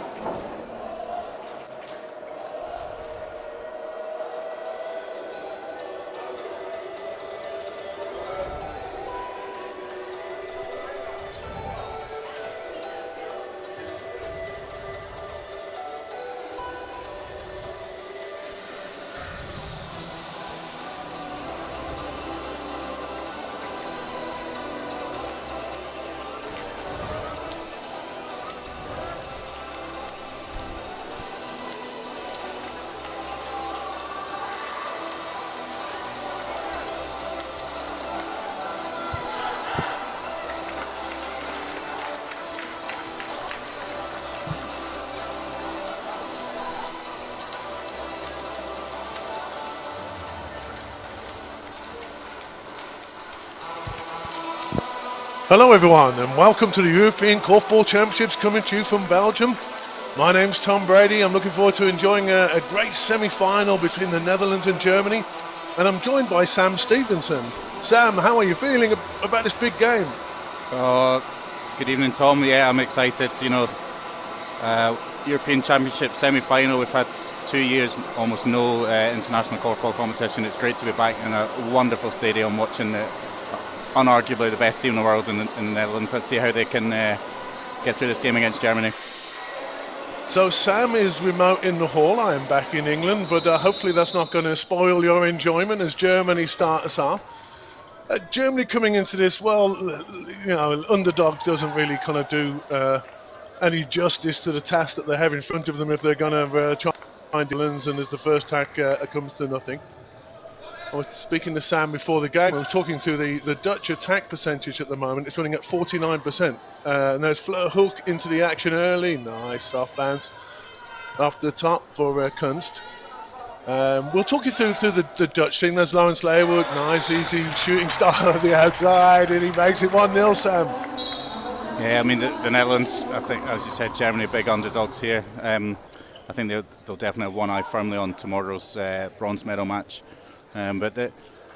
Hello everyone and welcome to the European Korfball Championships coming to you from Belgium. My name's Tom Brady. I'm looking forward to enjoying a great semi-final between the Netherlands and Germany, and I'm joined by Sam Stevenson. Sam, how are you feeling about this big game? Good evening, Tom. Yeah, I'm excited. You know, European Championship semi-final. We've had 2 years, almost no international korfball competition. It's great to be back in a wonderful stadium watching unarguably the best team in the world in the Netherlands. Let's see how they can get through this game against Germany. So Sam is remote in the hall. I am back in England, but hopefully that's not going to spoil your enjoyment as Germany start us off. Germany coming into this, well, you know, underdog doesn't really kind of do any justice to the task that they have in front of them if they're going to try and find Netherlands, and as the first attack comes to nothing. I was speaking to Sam before the game. I was talking through the Dutch attack percentage at the moment. It's running at 49%. And there's Fleur Hook into the action early. Nice soft bounce off the top for Kunst. We'll talk you through the Dutch thing. There's Lawrence Leeuwenhoek. Nice, easy shooting style on the outside. And he makes it 1-0, Sam. Yeah, I mean, the Netherlands, I think, as you said, Germany, big underdogs here. I think they'll definitely have one eye firmly on tomorrow's bronze medal match. The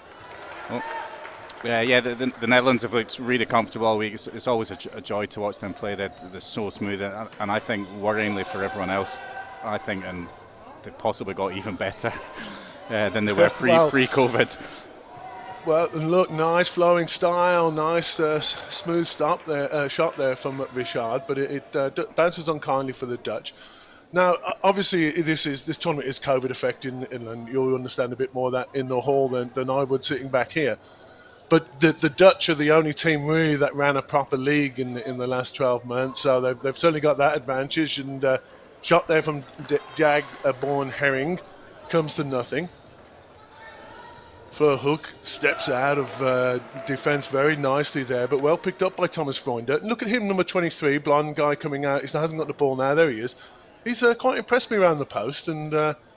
Netherlands have looked really comfortable all week. It's always a joy to watch them play. They're so smooth, and I think worryingly for everyone else, I think, and they've possibly got even better than they were pre-COVID. Well, look, nice flowing style, nice smooth shot there from Richard, but it bounces unkindly for the Dutch. Now, obviously, this tournament is COVID affecting England. You'll understand a bit more of that in the hall than I would sitting back here. But the Dutch are the only team really that ran a proper league in the last 12 months, so they've certainly got that advantage. And shot there from Jag Born Herring comes to nothing. Fleur Hook steps out of defence very nicely there, but well picked up by Thomas Freunde. Look at him, number 23, blonde guy coming out. He hasn't got the ball now. There he is. He's quite impressed me around the post, and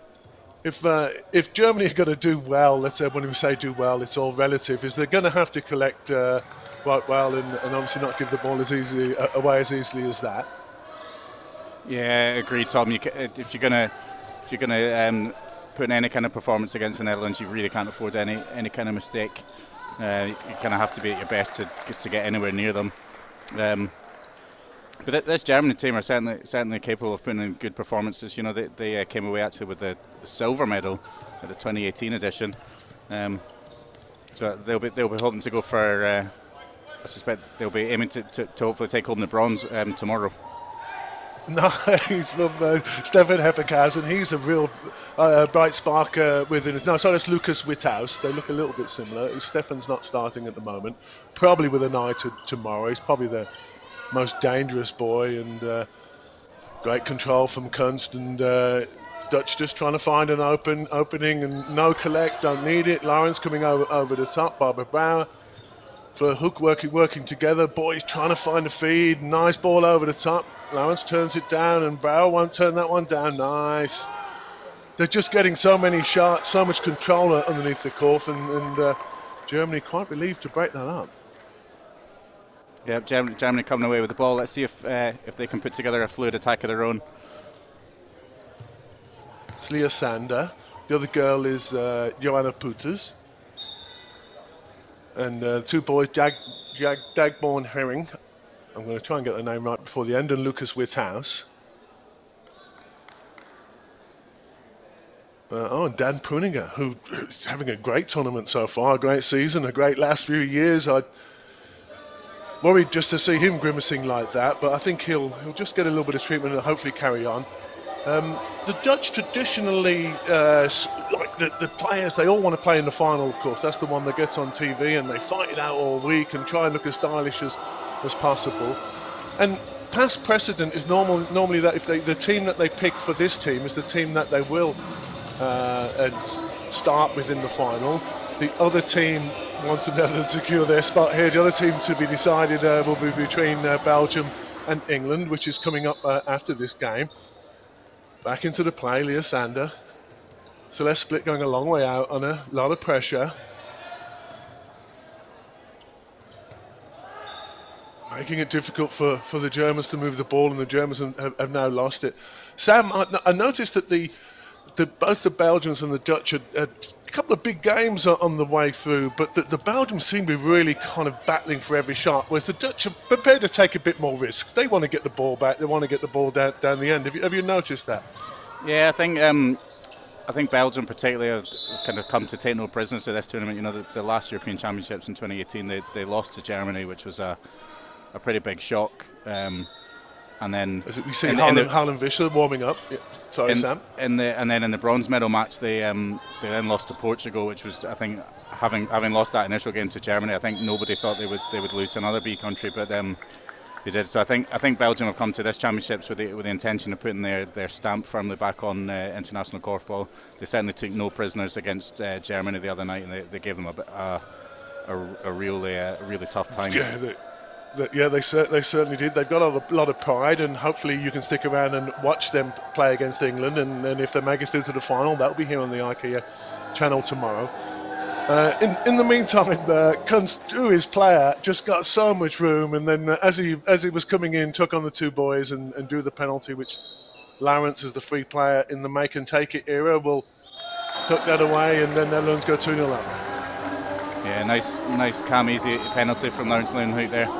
if Germany are going to do well, let's say when we say do well, it's all relative, is they're going to have to collect quite well and obviously not give the ball away as easily as that. Yeah, agreed, Tom. If you're gonna put in any kind of performance against the Netherlands, you really can't afford any kind of mistake. You kind of have to be at your best to get anywhere near them. But this Germany team are certainly capable of putting in good performances. You know, they came away actually with the silver medal at the 2018 edition. So they'll be hoping to go for. I suspect they'll be aiming to hopefully take home the bronze tomorrow. Nice from Stefan Heppenhausen. He's a real bright spark within it. No, sorry, that's Lucas Witthaus. They look a little bit similar. Stefan's not starting at the moment. Probably with an eye to tomorrow. He's probably the most dangerous boy, and great control from Kunst, and Dutch just trying to find an opening, and no collect, don't need it. Lawrence coming over the top, Barbara Bauer. Fleur Hook working together. Boys trying to find a feed. Nice ball over the top. Lawrence turns it down, and Bauer won't turn that one down. Nice. They're just getting so many shots, so much control underneath the Korf, and Germany quite relieved to break that up. Yeah, Germany coming away with the ball. Let's see if they can put together a fluid attack of their own. It's Leah Sander. The other girl is Joanna Poeters. And two boys, Dagborn Herring. I'm going to try and get the name right before the end, and Lucas Witthaus. And Dan Pruninger, who's having a great tournament so far, a great season, a great last few years. I worried just to see him grimacing like that, but I think he'll just get a little bit of treatment and hopefully carry on. The Dutch traditionally, like the players, they all want to play in the final, of course. That's the one that gets on TV, and they fight it out all week and try and look as stylish as possible. And past precedent is normally that if the team that they pick for this team is the team that they will start with in the final. The other team wants the Netherlands to secure their spot here. The other team to be decided will be between Belgium and England, which is coming up after this game. Back into the play, Leah Sander. Celeste Split going a long way out on a lot of pressure. Making it difficult for the Germans to move the ball, and the Germans have now lost it. Sam, I noticed that both the Belgians and the Dutch had a couple of big games on the way through, but the Belgians seem to be really kind of battling for every shot, whereas the Dutch are prepared to take a bit more risk. They want to get the ball back. They want to get the ball down the end. Have you noticed that? Yeah, I think Belgium particularly have kind of come to take no prisoners at this tournament. You know, the last European Championships in 2018, they lost to Germany, which was a pretty big shock. And then we see Harlan Vischer warming up. Yeah. Sorry, Sam. And then in the bronze medal match, they then lost to Portugal, which was, I think, having lost that initial game to Germany, I think nobody thought they would lose to another B country, but they did. So I think Belgium have come to this championships with the intention of putting their stamp firmly back on international korfball. They certainly took no prisoners against Germany the other night, and they gave them a really tough time. Yeah, they certainly did. They've got a lot of pride, and hopefully you can stick around and watch them play against England. And if they make it through to the final, that'll be here on the IKEA channel tomorrow. In the meantime, Kunst, his player, just got so much room, and then as he was coming in, took on the two boys and drew the penalty, which Lawrence, as the free player in the make and take it era, will took that away, and then Netherlands go 2-0 up. Yeah, nice calm, easy penalty from Lawrence Leeuwenhoek there.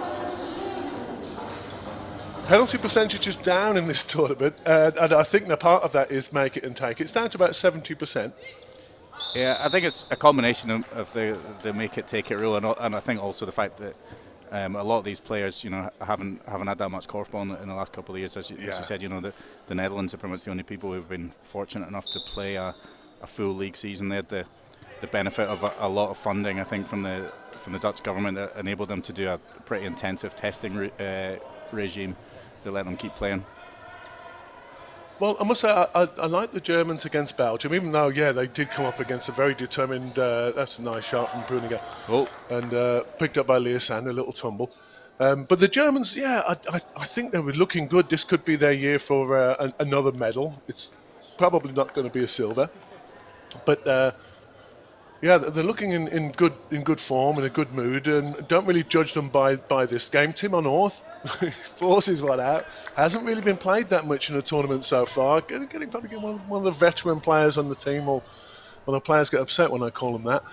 Penalty percentage is down in this tournament, and I think that part of that is make it and take it. It's down to about 70%. Yeah, I think it's a combination of the make it take it rule, and I think also the fact that a lot of these players, you know, haven't had that much korfball in the last couple of years. As you said, you know, the Netherlands are pretty much the only people who've been fortunate enough to play a full league season. They had the benefit of a lot of funding, I think, from the Dutch government that enabled them to do a pretty intensive testing regime to let them keep playing. Well, I must say, I like the Germans against Belgium, even though, they did come up against a very determined, that's a nice shot from Pruninger. Oh. And picked up by Leah Sand, a little tumble. But the Germans, I think they were looking good. This could be their year for another medal. It's probably not going to be a silver. But, they're looking in good form, in a good mood, and don't really judge them by this game. Timon Orth forces one out. Hasn't really been played that much in the tournament so far. Probably one of the veteran players on the team, or the players get upset when I call them that.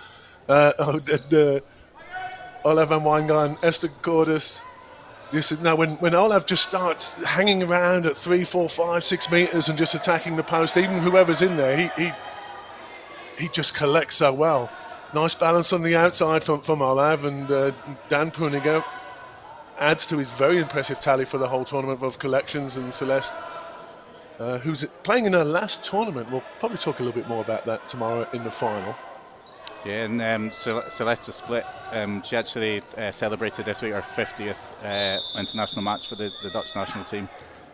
Olav van Wijngaard, Esther Cordis. This is now when Olav just starts hanging around at 3, 4, 5, 6 meters and just attacking the post. Even whoever's in there, he just collects so well. Nice balance on the outside from Olav, and Dan Pruninger adds to his very impressive tally for the whole tournament of collections. And Celeste, who's playing in her last tournament, we'll probably talk a little bit more about that tomorrow in the final. Yeah, and Celeste Split, she actually celebrated this week her 50th international match for the Dutch national team.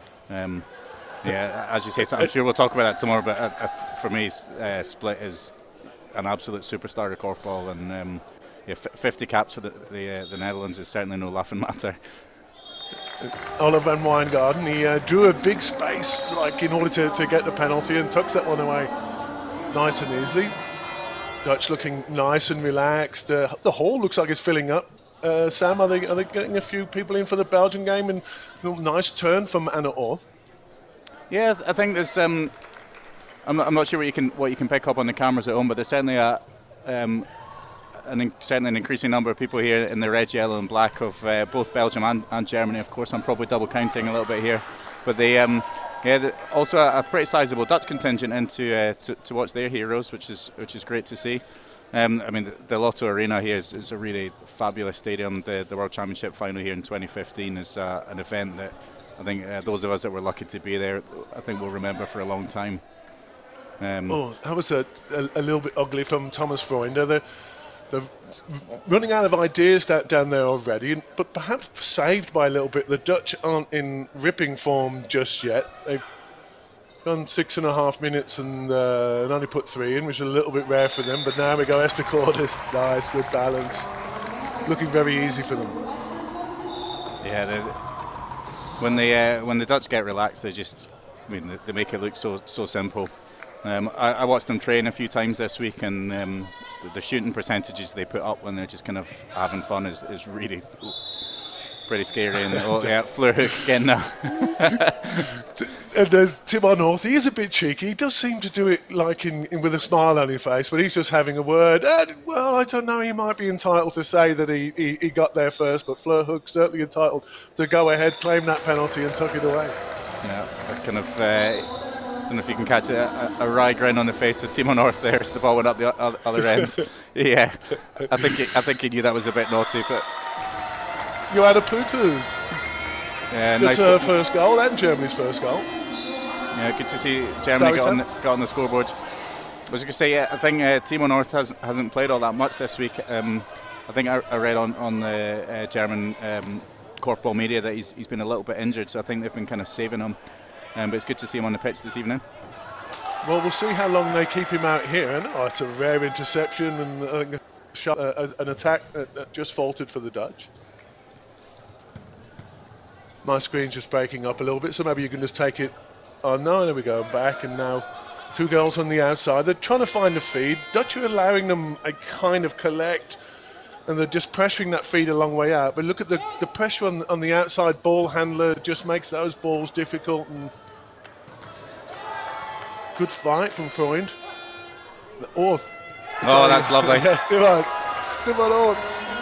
Yeah, as you say, I'm sure we'll talk about that tomorrow, but for me, Split is an absolute superstar of korfball, and 50 caps for the Netherlands is certainly no laughing matter. Olav van Wijngaard, he drew a big space in order to get the penalty, and tucks that one away nice and easily. Dutch looking nice and relaxed. The hall looks like it's filling up. Sam, are they getting a few people in for the Belgian game? And nice turn from Anna Orth. Yeah, I think there's. I'm not sure what you can pick up on the cameras at home, but there's certainly certainly an increasing number of people here in the red, yellow, and black of both Belgium and Germany. Of course, I'm probably double counting a little bit here, but Yeah, also a pretty sizable Dutch contingent in to watch their heroes, which is great to see. I mean, the Lotto Arena here is a really fabulous stadium. The World Championship final here in 2015 is an event that I think those of us that were lucky to be there, I think we'll remember for a long time. That was a little bit ugly from Thomas Freund. They're running out of ideas down there already, but perhaps saved by a little bit. The Dutch aren't in ripping form just yet. They've gone 6.5 minutes and only put 3 in, which is a little bit rare for them. But now we go Estacordas. Nice, good balance. Looking very easy for them. Yeah, when the Dutch get relaxed, they make it look so simple. I watched them train a few times this week, and the shooting percentages they put up when they're just kind of having fun is really pretty scary. And Fleur Hoek again now. And Timon North, he is a bit cheeky. He does seem to do it like with a smile on his face, but he's just having a word. Well, I don't know, he might be entitled to say that he got there first, but Fleur Hoek certainly entitled to go ahead, claim that penalty and tuck it away. Yeah, kind of... I don't know if you can catch a wry grin on the face of Timon North there as the ball went up the other end. Yeah, I think he knew that was a bit naughty, but... Johanna Putters. Yeah, that's her first goal and Germany's first goal. Yeah, good to see Germany got on the scoreboard. I was going to say, I think Timon North hasn't played all that much this week. I think I read on the German korfball media that he's been a little bit injured, so I think they've been kind of saving him. But it's good to see him on the pitch this evening. Well, we'll see how long they keep him out here. And it's a rare interception and an attack that just faltered for the Dutch. My screen's just breaking up a little bit, so maybe you can just take it. Oh no, there we go, back, and now 2 girls on the outside. They're trying to find a feed. Dutch are allowing them a kind of collect, and they're just pressuring that feed a long way out. But look at the pressure on the outside ball handler, just makes those balls difficult. And good fight from Freund. Oh, that's lovely. Yeah, Timon Orth.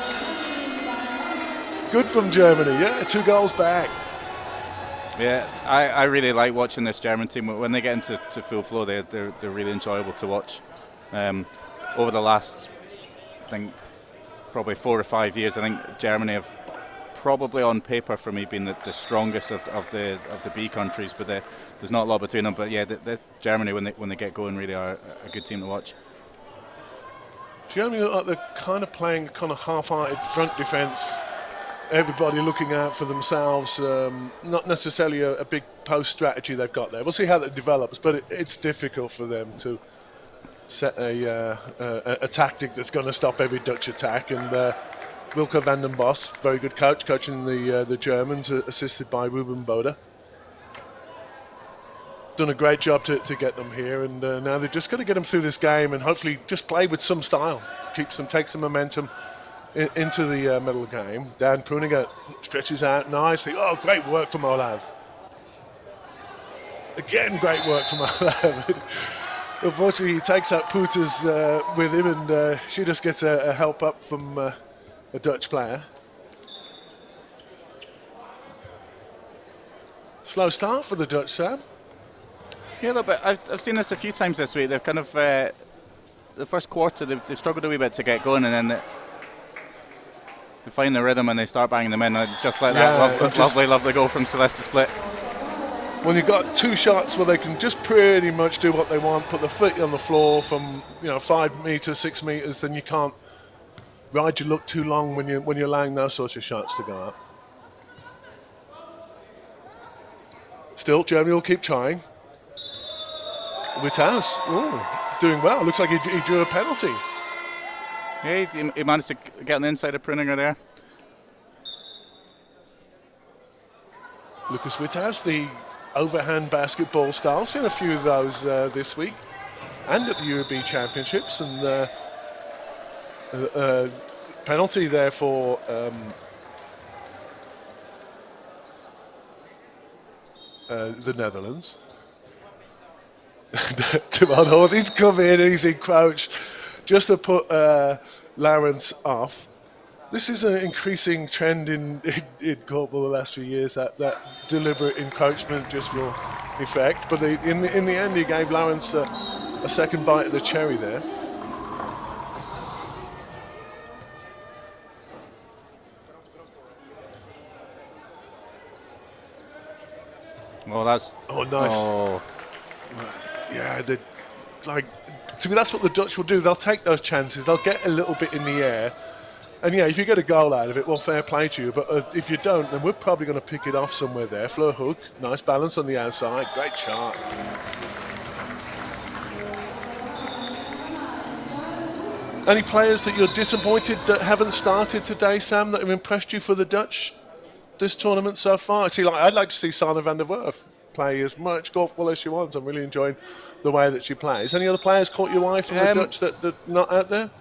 Good from Germany, yeah, 2 goals back. Yeah, I really like watching this German team. When they get into full flow, they're really enjoyable to watch. Over the last, I think, probably 4 or 5 years, I think Germany have probably on paper for me been the strongest of the B countries, but there's not a lot between them. But yeah, the Germany when they get going really are a good team to watch. Germany look like they're kind of playing kind of half-hearted front defence. Everybody looking out for themselves. Not necessarily a big post strategy they've got there. We'll see how that develops, but it's difficult for them to set a tactic that's going to stop every Dutch attack. And Wilco van den Bos, very good coach, coaching the Germans, assisted by Ruben Bode. Done a great job to get them here, and now they're just going to get them through this game and hopefully just play with some style, take some momentum into the middle game. Dan Pruniger stretches out nicely. Oh, great work from Olav. Again, great work from Olav. Unfortunately, he takes out Putters with him, and she just gets a help up from a Dutch player. Slow start for the Dutch, Sam. Yeah, a little bit. I've seen this a few times this week. They've kind of the first quarter they've struggled a wee bit to get going, and then they find the rhythm and they start banging them in, just like that. Lovely goal from Celeste Split. When you've got 2 shots where they can just pretty much do what they want, put the foot on the floor from 5 meters, 6 meters, then you can't ride your luck too long when you're allowing those sorts of shots to go up. Still, Germany will keep trying. Witthaus, doing well. Looks like he drew a penalty. Yeah, he managed to get on the inside of Pruniger there. Lucas Witthaus, the overhand basketball style. Seen a few of those this week and at the UAB Championships. And penalty there for the Netherlands. Timon North, he's come in and he's encroached just to put Lawrence off. This is an increasing trend in korfball the last few years, that deliberate encroachment just for effect, but in the end he gave Lawrence a second bite of the cherry there. Well, that's... Oh, nice. Oh. Yeah, to me, that's what the Dutch will do. They'll take those chances. They'll get a little bit in the air. And yeah, if you get a goal out of it, well, fair play to you. But if you don't, then we're probably going to pick it off somewhere there. Fleur hook, nice balance on the outside. Great shot. Any players that you're disappointed that haven't started today, Sam, that have impressed you for the Dutch this tournament so far? I'd like to see Sanne van der Werf play as much golf ball as she wants. I'm really enjoying the way that she plays. Any other players caught your eye from the Dutch that are not out there?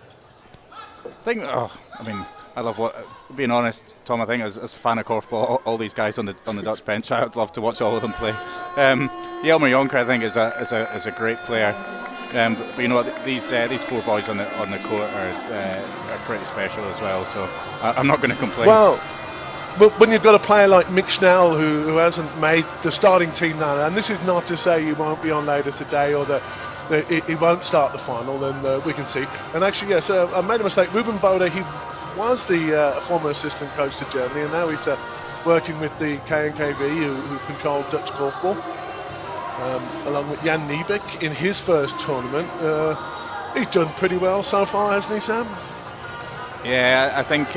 I love being honest, Tom. I think as a fan of korfball, all these guys on the Dutch bench, I'd love to watch all of them play. Jelmer Jonker, I think, is a great player. But you know what, these 4 boys on the court are pretty special as well. So I'm not going to complain. Well, but when you've got a player like Mick Schnell who hasn't made the starting team now, and this is not to say he won't be on later today or that he won't start the final, then we can see. And actually, yes, I made a mistake. Ruben Bode, he was the former assistant coach to Germany, and now he's working with the KNKV, who control Dutch korfball, along with Jan Niebeck in his first tournament. He's done pretty well so far, hasn't he, Sam? Yeah, I think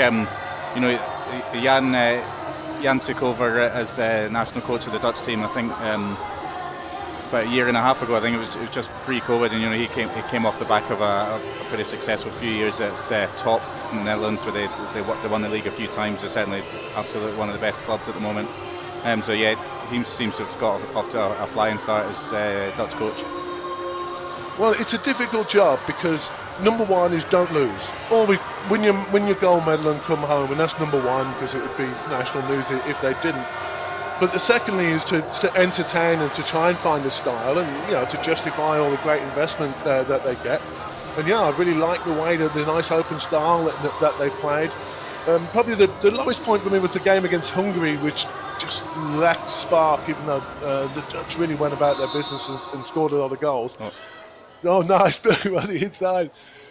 Jan took over as national coach of the Dutch team. I think about a year and a half ago. I think it was just pre-COVID, and he came off the back of a pretty successful few years at Top in the Netherlands, where they won the league a few times. They're certainly absolutely one of the best clubs at the moment. So yeah, he seems to have got off to a flying start as Dutch coach. Well, it's a difficult job because number one is don't lose. Always win your gold medal and come home, and that's number one, because it would be national news if they didn't. But the secondly is to entertain and to try and find a style, and to justify all the great investment that they get. And yeah, I really like the way that the nice open style that they played. Probably the lowest point for me was the game against Hungary, which just lacked spark, even though the Dutch really went about their business and scored a lot of goals. Oh, nice, Billy on the inside.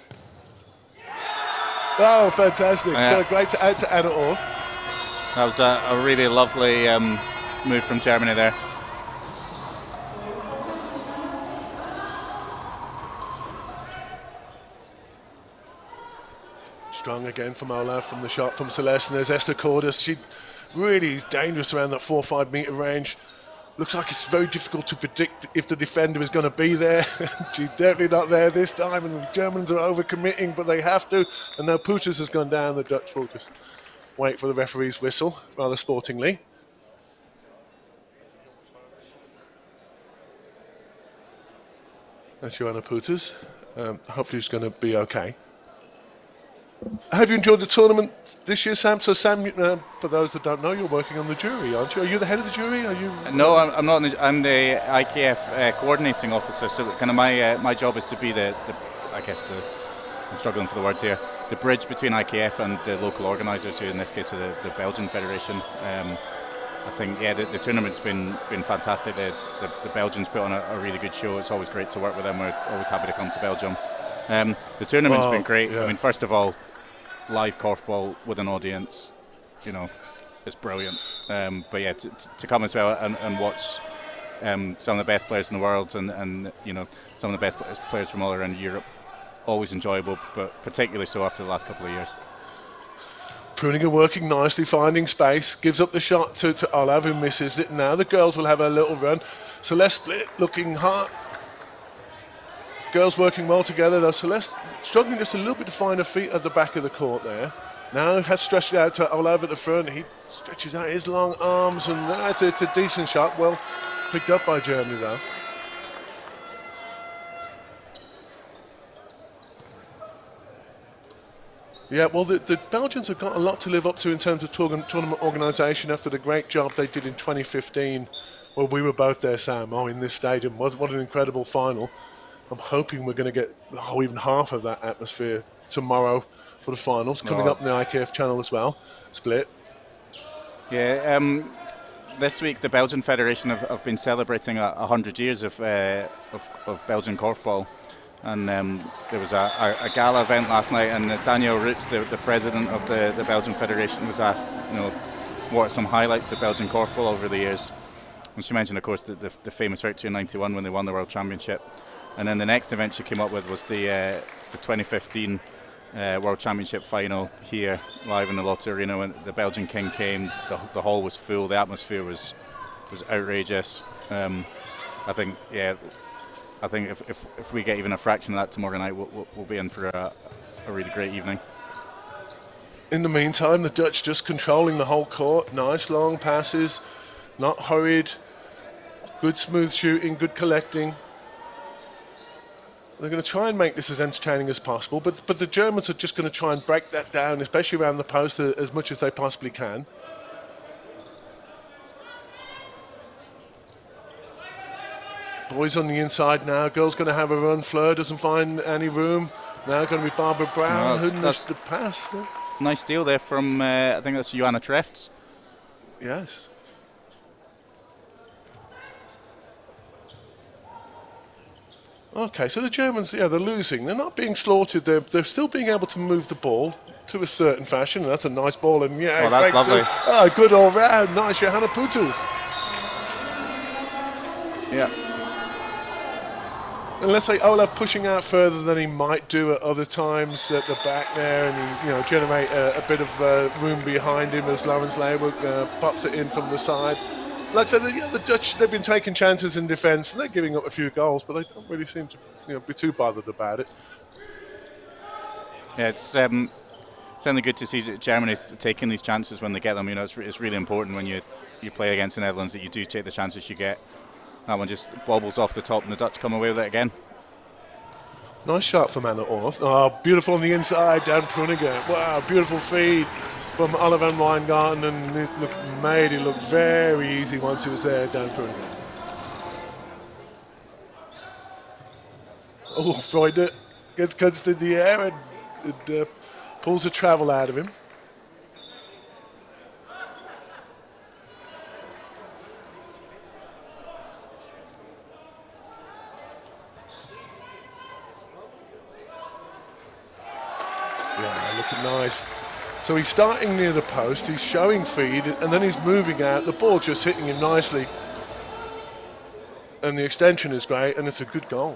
Oh, fantastic. Yeah. So great to add it all. That was a really lovely move from Germany there. Strong again from Olaf, from the shot from Celeste, and there's Esther Cordes. She really is dangerous around that 4 or 5 metre range. Looks like it's very difficult to predict if the defender is going to be there. She's definitely not there this time, and the Germans are overcommitting, but they have to. And now Pooters has gone down. The Dutch will just wait for the referee's whistle, rather sportingly. That's Joanna Pooters. Hopefully she's going to be okay. Have you enjoyed the tournament this year, Sam? So, Sam, for those that don't know, you're working on the jury, aren't you? Are you the head of the jury? Are you? No, I'm not. I'm the IKF coordinating officer. So, kind of my job is to be I'm struggling for the words here. The bridge between IKF and the local organisers, who in this case are the Belgian Federation. I think the tournament's been fantastic. The Belgians put on a really good show. It's always great to work with them. We're always happy to come to Belgium. The tournament's been great. Yeah. I mean, first of all, live korfball with an audience, it's brilliant. But yeah, to come as well and watch some of the best players in the world and some of the best players from all around Europe, always enjoyable, but particularly so after the last couple of years. Pruninger working nicely, finding space, gives up the shot to Olav, who misses it. Now the girls will have a little run. Celeste Split looking hard. Girls working well together, though. Celeste struggling just a little bit to find her feet at the back of the court there. Now has stretched it out to Olav at the front. He stretches out his long arms, and it's a decent shot. Well picked up by Germany, though. Yeah, well, the Belgians have got a lot to live up to in terms of tournament organisation after the great job they did in 2015. Well, we were both there, Sam, in this stadium. What an incredible final. I'm hoping we're going to get even half of that atmosphere tomorrow for the finals, coming up on the IKF channel as well. Split. Yeah, this week the Belgian Federation have been celebrating 100 years of Belgian korfball, and there was a gala event last night, and Danielle Roots, the president of the Belgian Federation, was asked, what are some highlights of Belgian korfball over the years. And she mentioned, of course, the famous victory in '91 when they won the World Championship. And then the next event she came up with was the 2015 World Championship final here, live in the Lotte Arena, when the Belgian King came. The hall was full, the atmosphere was outrageous. I think if we get even a fraction of that tomorrow night, we'll be in for a really great evening. In the meantime, the Dutch just controlling the whole court. Nice long passes, not hurried. Good smooth shooting, good collecting. They're going to try and make this as entertaining as possible, but the Germans are just going to try and break that down, especially around the post, as much as they possibly can. Boys on the inside now. Girls going to have a run. Fleur doesn't find any room. Now going to be Barbara Brown. Who missed the pass? Nice steal there from, I think that's Joanna Trefts. Yes. Okay, so the Germans, they're losing. They're not being slaughtered. They're still being able to move the ball to a certain fashion. That's a nice ball, and oh, that's lovely. Good all round. Nice, Johanna Putters. Yeah. And let's say Olaf pushing out further than he might do at other times at the back there, and he, generate a bit of room behind him as Lawrence Leeuwen pops it in from the side. Like I said, the Dutch, they've been taking chances in defence, and they're giving up a few goals, but they don't really seem to be too bothered about it. Yeah, it's certainly good to see Germany taking these chances when they get them. It's really important when you play against the Netherlands that you do take the chances you get. That one just bobbles off the top, and the Dutch come away with it again. Nice shot from Anna Orth. Oh, beautiful on the inside, down Pruniger. Wow, beautiful feed from Oliver van Weingarten, and it made it look very easy once he was there, down Pruniger. Oh, Freude gets Kunst in the air and it pulls the travel out of him. Yeah, looking nice. So he's starting near the post, he's showing feed, and then he's moving out. The ball just hitting him nicely. And the extension is great, and it's a good goal.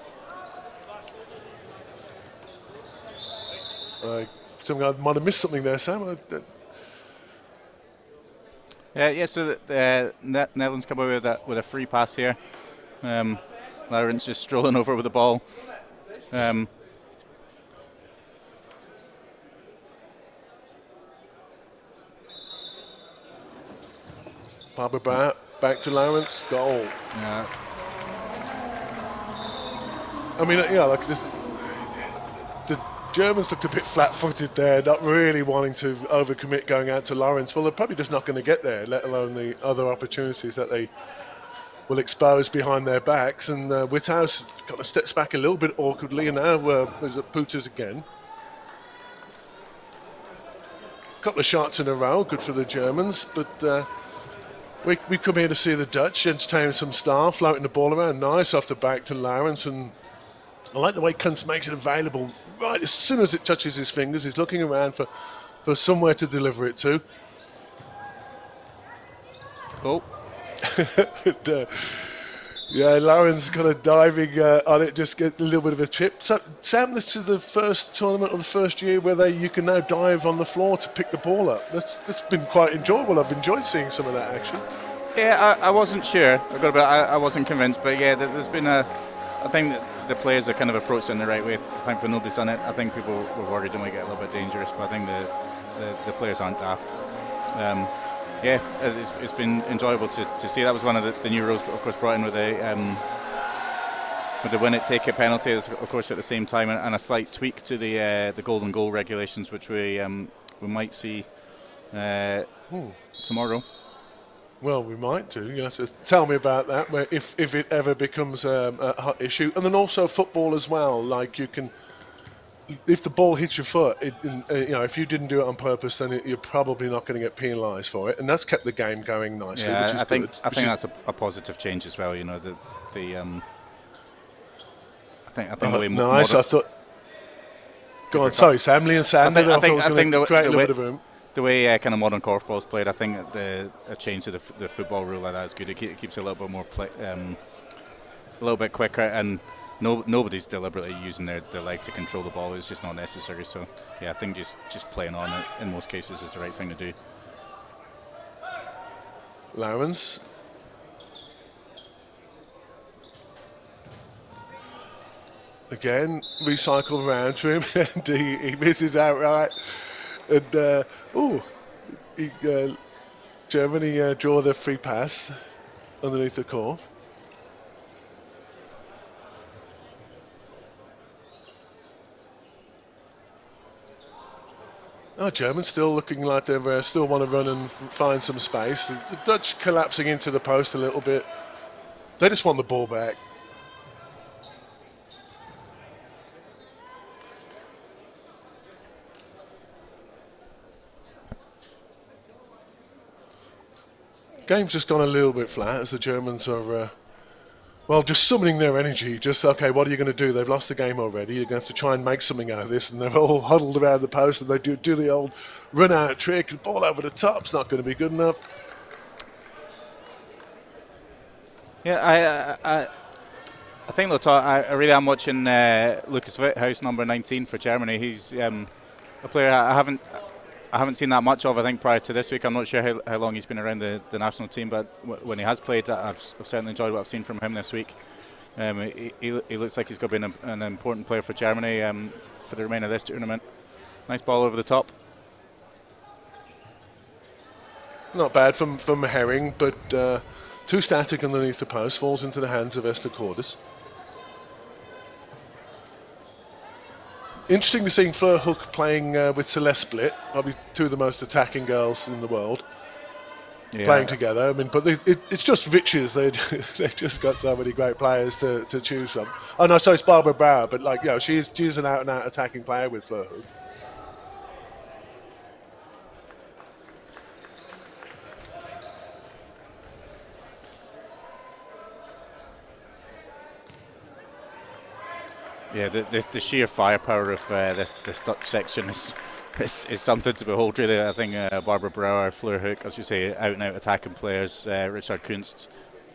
I might have missed something there, Sam. Yeah, so the Netherlands come away with a free pass here. Lawrence just strolling over with the ball. Barbara back to Lawrence, goal. Yeah. I mean, like the Germans looked a bit flat-footed there, not really wanting to overcommit going out to Lawrence. Well, they're probably just not going to get there, let alone the other opportunities that they will expose behind their backs. And Witthaus kind of steps back a little bit awkwardly, and now there's Putters again. Couple of shots in a row, good for the Germans, but we come here to see the Dutch entertain some style, floating the ball around nice off the back to Lawrence, and I like the way Kunst makes it available right as soon as it touches his fingers. He's looking around for somewhere to deliver it to. Oh. Yeah, Lawrence kind of diving on it, just get a little bit of a chip. So, Sam, this is the first tournament or the first year where you can now dive on the floor to pick the ball up. That's been quite enjoyable. I've enjoyed seeing some of that action. Yeah, I wasn't sure. I wasn't convinced, but yeah, there's been I think that the players have kind of approached it in the right way. Thankfully, nobody's done it. I think people were worried it might get a little bit dangerous, but I think the players aren't daft. Yeah, it's been enjoyable to see. That was one of the new rules, of course, brought in with the win it, take it penalty, of course, at the same time, and a slight tweak to the golden goal regulations, which we might see tomorrow. Well, we might do. Yes. Tell me about that. If it ever becomes a hot issue, and then also football as well. Like you can if the ball hits your foot, if you didn't do it on purpose, then you're probably not going to get penalised for it, and that's kept the game going nicely. Yeah, which is I think good, that's a positive change as well. I think the way nice. I thought. Go on, sorry, Sam. Lee and Sam. I think the way kind of modern korfball is played, I think a change to the football rule like that is good. It keeps it a little bit more a little bit quicker, and nobody's deliberately using their leg to control the ball. It's just not necessary. So yeah, I think just playing on it in most cases is the right thing to do. Lawrence. Again, recycle around to him, and he misses outright. And Germany draw the free pass underneath the core. Oh, Germans still looking like they still want to run and find some space. The Dutch collapsing into the post a little bit. They just want the ball back. Game's just gone a little bit flat as the Germans are, just summoning their energy. Just, okay, what are you going to do? They've lost the game already. You're going to have to try and make something out of this. And they're all huddled around the post, and they do the old run-out trick. The ball over the top's not going to be good enough. Yeah, I think they'll talk. I really am watching Lukas Witthaus, number 19 for Germany. He's a player I haven't seen that much of, I think, prior to this week. I'm not sure how long he's been around the national team, but when he has played, I've certainly enjoyed what I've seen from him this week. He looks like he's going to be an important player for Germany for the remainder of this tournament. Nice ball over the top. Not bad from Herring, but too static underneath the post. Falls into the hands of Esther Cordes. Interesting to see Fleur Hook playing with Celeste Split, probably two of the most attacking girls in the world, playing together. I mean, but it's just riches. They've just got so many great players to choose from. Oh no, sorry, it's Barbara Bauer, but she's an out-and-out attacking player with Fleur Hook. Yeah, the sheer firepower of this Dutch section is something to behold, really. I think Barbara Brouwer, Fleur Hook, as you say, out-and-out attacking players. Richard Kunst,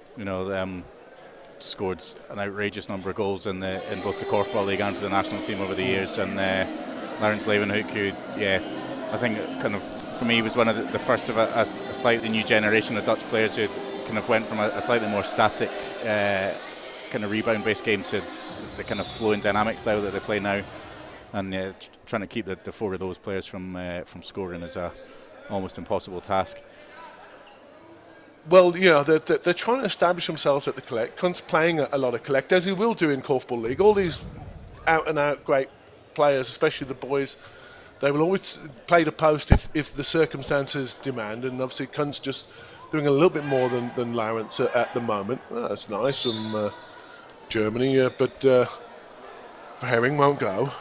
scored an outrageous number of goals in both the Korfball League and for the national team over the years. And Laurens Leeuwenhoek, who, I think kind of, for me, was one of the first of a slightly new generation of Dutch players who kind of went from a slightly more static kind of rebound-based game to the kind of flowing dynamic style that they play now, and trying to keep the four of those players from scoring is a almost impossible task. Well, they're trying to establish themselves at the collect. Kunt's playing a lot of collect, as he will do in Korfball League. All these out-and-out great players, especially the boys, they will always play the post if the circumstances demand, and obviously Kunt's just doing a little bit more than Lawrence at the moment. Oh, that's nice from Germany, but Herring won't go.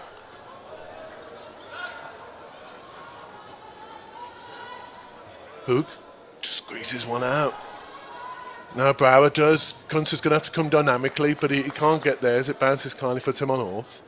Hook just squeezes one out. Now Brouwer does. Kuntz is going to have to come dynamically, but he can't get there as it bounces kindly for Timon North.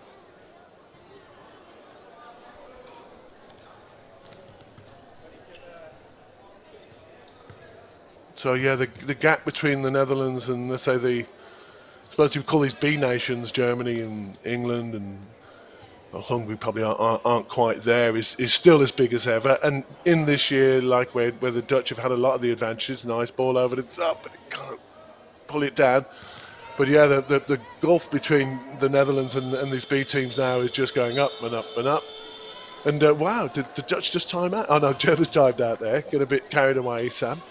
So yeah, the gap between the Netherlands and, let's say, I suppose you would call these B nations, Germany and England and Hungary probably aren't quite there, is still as big as ever. And in this year, like where the Dutch have had a lot of the advantages, nice ball over the top, but it can't pull it down. But yeah, the gulf between the Netherlands and these B teams now is just going up and up and up. And wow, did the Dutch just time out? Oh no, Germans timed out there. Get a bit carried away, Sam.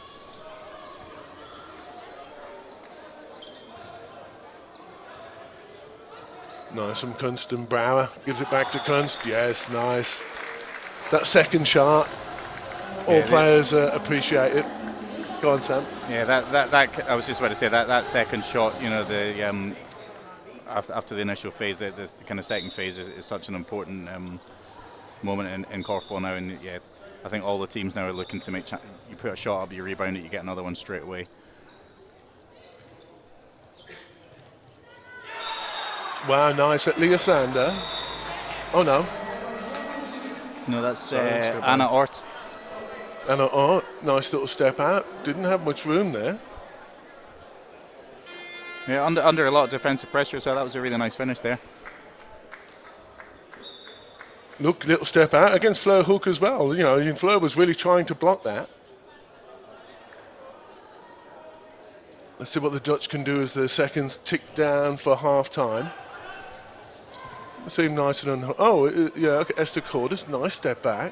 Nice from Kunst, and Brouwer gives it back to Kunst. Yes, nice. That second shot, all players appreciate it. Go on, Sam. Yeah, that I was just about to say that second shot. after the initial phase, the kind of second phase is such an important moment in korfball now, and yeah, I think all the teams now are looking to make you put a shot up, you rebound it, you get another one straight away. Wow, nice at Leah Sander. Oh no. No, that's Anna Ort. Anna Ort, nice little step out. Didn't have much room there. Yeah, under a lot of defensive pressure, so that was a really nice finish there. Look, little step out against Fleur Hook as well. You know, Fleur was really trying to block that. Let's see what the Dutch can do as the seconds tick down for half time. Seem nice and yeah, okay, Esther Cordes, nice step back.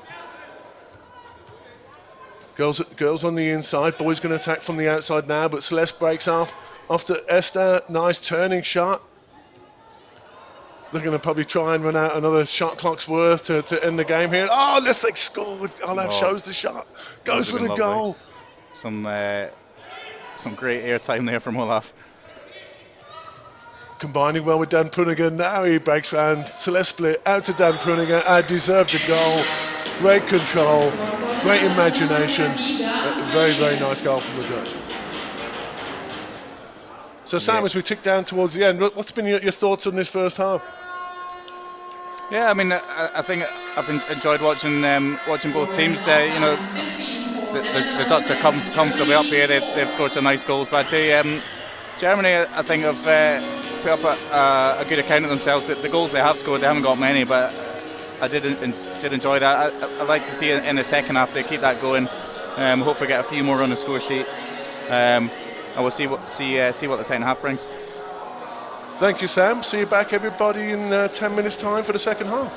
Girls on the inside. Boys going to attack from the outside now, but Celeste breaks off to Esther. Nice turning shot. They're going to probably try and run out another shot clock's worth to end the game here. Oh, Leslie scored. Olaf shows the shot. Goes for the goal. Some great airtime there from Olaf. Combining well with Dan Prunigan. Now he breaks round. Celeste split out to Dan Prunigan. I deserved the goal. Great control. Great imagination. Very, very nice goal from the Dutch. So Sam, as we tick down towards the end, what's been your thoughts on this first half? Yeah, I mean, I think I've enjoyed watching both teams. You know, the Dutch are comfortably up here. They've scored some nice goals, but I'd say Germany, I think, have put up a good account of themselves. The goals they have scored, they haven't got many, but I did enjoy that. I'd like to see in the second half they keep that going. Hopefully get a few more on the score sheet. And we'll see what the second half brings. Thank you, Sam. See you back, everybody, in 10 minutes' time for the second half.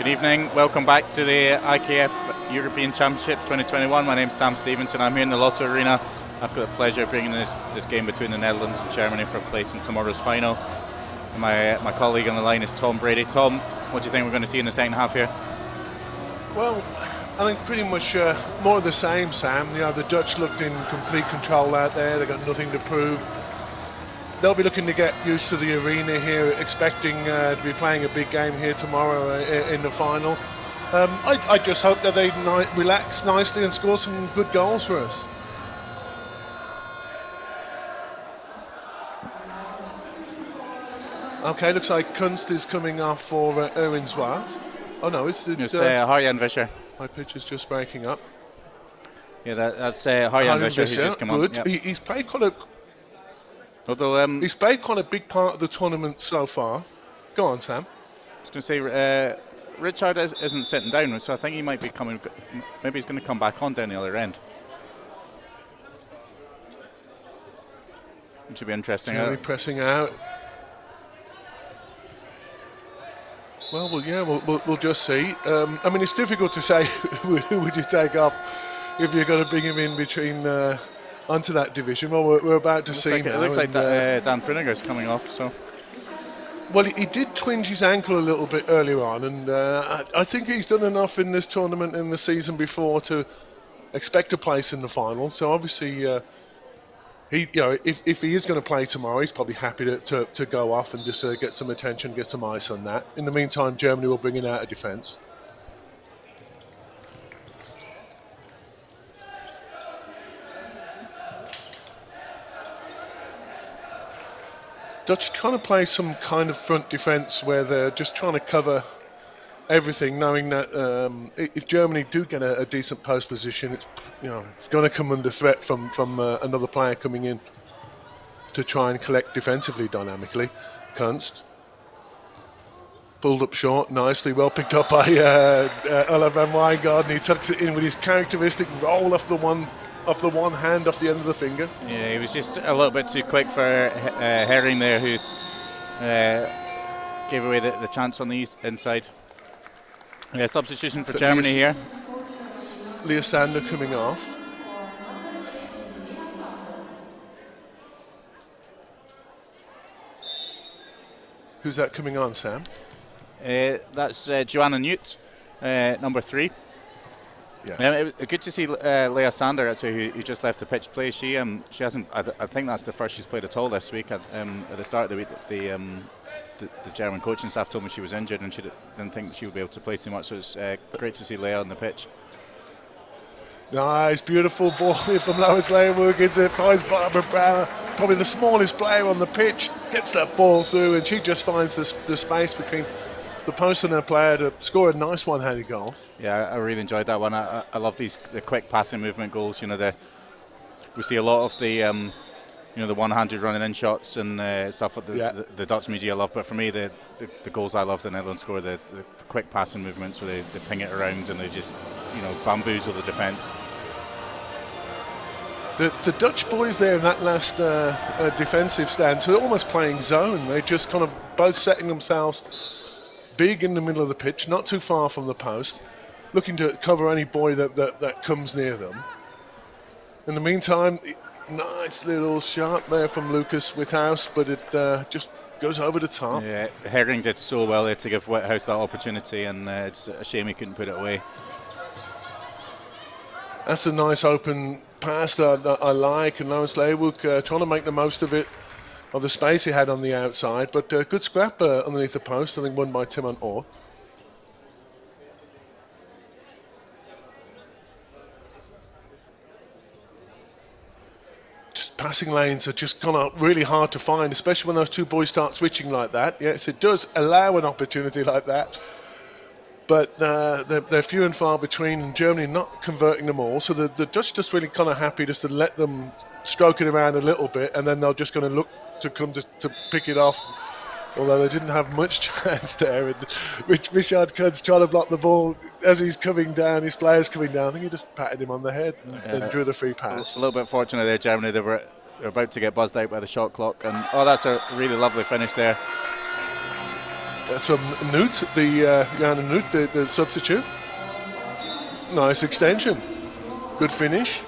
Good evening, welcome back to the IKF European Championships 2021. My name's Sam Stevenson, I'm here in the Lotto Arena. I've got the pleasure of bringing this game between the Netherlands and Germany for place in tomorrow's final. And my colleague on the line is Tom Brady. Tom, what do you think we're going to see in the second half here? Well, I think pretty much more of the same, Sam. You know, the Dutch looked in complete control out there, they've got nothing to prove. They'll be looking to get used to the arena here, expecting to be playing a big game here tomorrow in the final. I just hope that they relax nicely and score some good goals for us. Okay, looks like Kunst is coming off for Erwin Zwart. Oh no, it's Harjan Visser. My pitch is just breaking up. Yeah, that's Harjan Visser who's just come on. Yep. He's played quite a... Although he's played quite a big part of the tournament so far. Go on, Sam. I was going to say, Richard isn't sitting down, so I think he might be coming. Maybe he's going to come back on down the other end. It should be interesting. Really pressing out. Well, yeah, we'll just see. I mean, it's difficult to say who would you take off if you're going to bring him in between. Onto that division. Well, we're about to see now. It looks like Dan Pruniger's coming off. So, well, he did twinge his ankle a little bit earlier on, and I think he's done enough in this tournament in the season before to expect a place in the final. So obviously, if he is going to play tomorrow, he's probably happy to go off and just get some attention, get some ice on that. In the meantime, Germany will bring in out a defence. Dutch trying to play some kind of front defence where they're just trying to cover everything, knowing that if Germany do get a decent post position, it's going to come under threat from another player coming in to try and collect defensively dynamically. Kunst pulled up short, nicely, well picked up by Ola van Wijngaarden. He tucks it in with his characteristic roll off the one hand off the end of the finger. Yeah, he was just a little bit too quick for Herring there, who gave away the chance on the inside. Yeah, substitution for Germany here. Lysander coming off. Who's that coming on, Sam? That's Joanna Newt, number 3. Yeah. Good to see Leah Sander actually, who just left the pitch play. She hasn't. I think that's the first she's played at all this week. At the start of the week, the German coaching staff told me she was injured and she didn't think she would be able to play too much. So it's great to see Leah on the pitch. Nice, beautiful ball from Lois Leeuwenhoek into finds Barbara Brower, probably the smallest player on the pitch. Gets that ball through, and she just finds the space between the post and her player to score a nice one-handed goal. Yeah, I really enjoyed that one. I love the quick passing movement goals. You know, we see a lot of the the one-handed running in shots and stuff that the Dutch media love. But for me, the goals I love the Netherlands score, the quick passing movements where they ping it around and they just bamboozle the defence. The Dutch boys there in that last defensive stance are almost playing zone. They're just kind of both setting themselves big in the middle of the pitch, not too far from the post, looking to cover any boy that comes near them. In the meantime, nice little shot there from Lucas Withouse, but it just goes over the top. Yeah, Herring did so well there to give Withouse that opportunity, and it's a shame he couldn't put it away. That's a nice open pass that I like, and Lois Leeuwenhoek trying to make the most of it, of the space he had on the outside, but good scrap underneath the post, I think won by Timon Orr. Just passing lanes are just gone up really hard to find, especially when those two boys start switching like that. Yes, it does allow an opportunity like that, but they're few and far between, and Germany not converting them all, so the Dutch just really kind of happy just to let them stroke it around a little bit, and then they're just going to look to come to pick it off, although they didn't have much chance there. And Richard Kunst trying to block the ball as he's coming down, his player's coming down. I think he just patted him on the head and drew the free pass. A little bit fortunate there, Germany. They were about to get buzzed out by the shot clock, and that's a really lovely finish there. That's from Newt, Johanna Newt, the substitute. Nice extension. Good finish.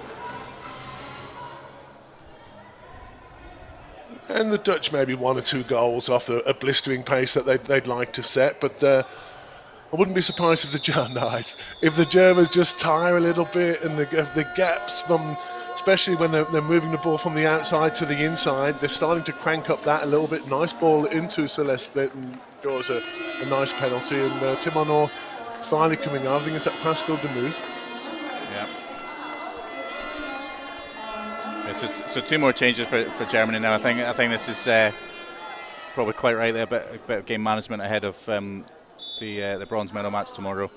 And the Dutch maybe 1 or 2 goals off a blistering pace that they'd like to set, but I wouldn't be surprised if the Germans just tire a little bit, and the gaps from, especially when they're moving the ball from the outside to the inside, they're starting to crank up that a little bit. Nice ball into Celeste Split and draws a nice penalty, and Timor North finally coming out. I think it's at Pascal Demuth. Yeah. So 2 more changes for Germany now. I think this is probably quite right there. A bit of game management ahead of the bronze medal match tomorrow.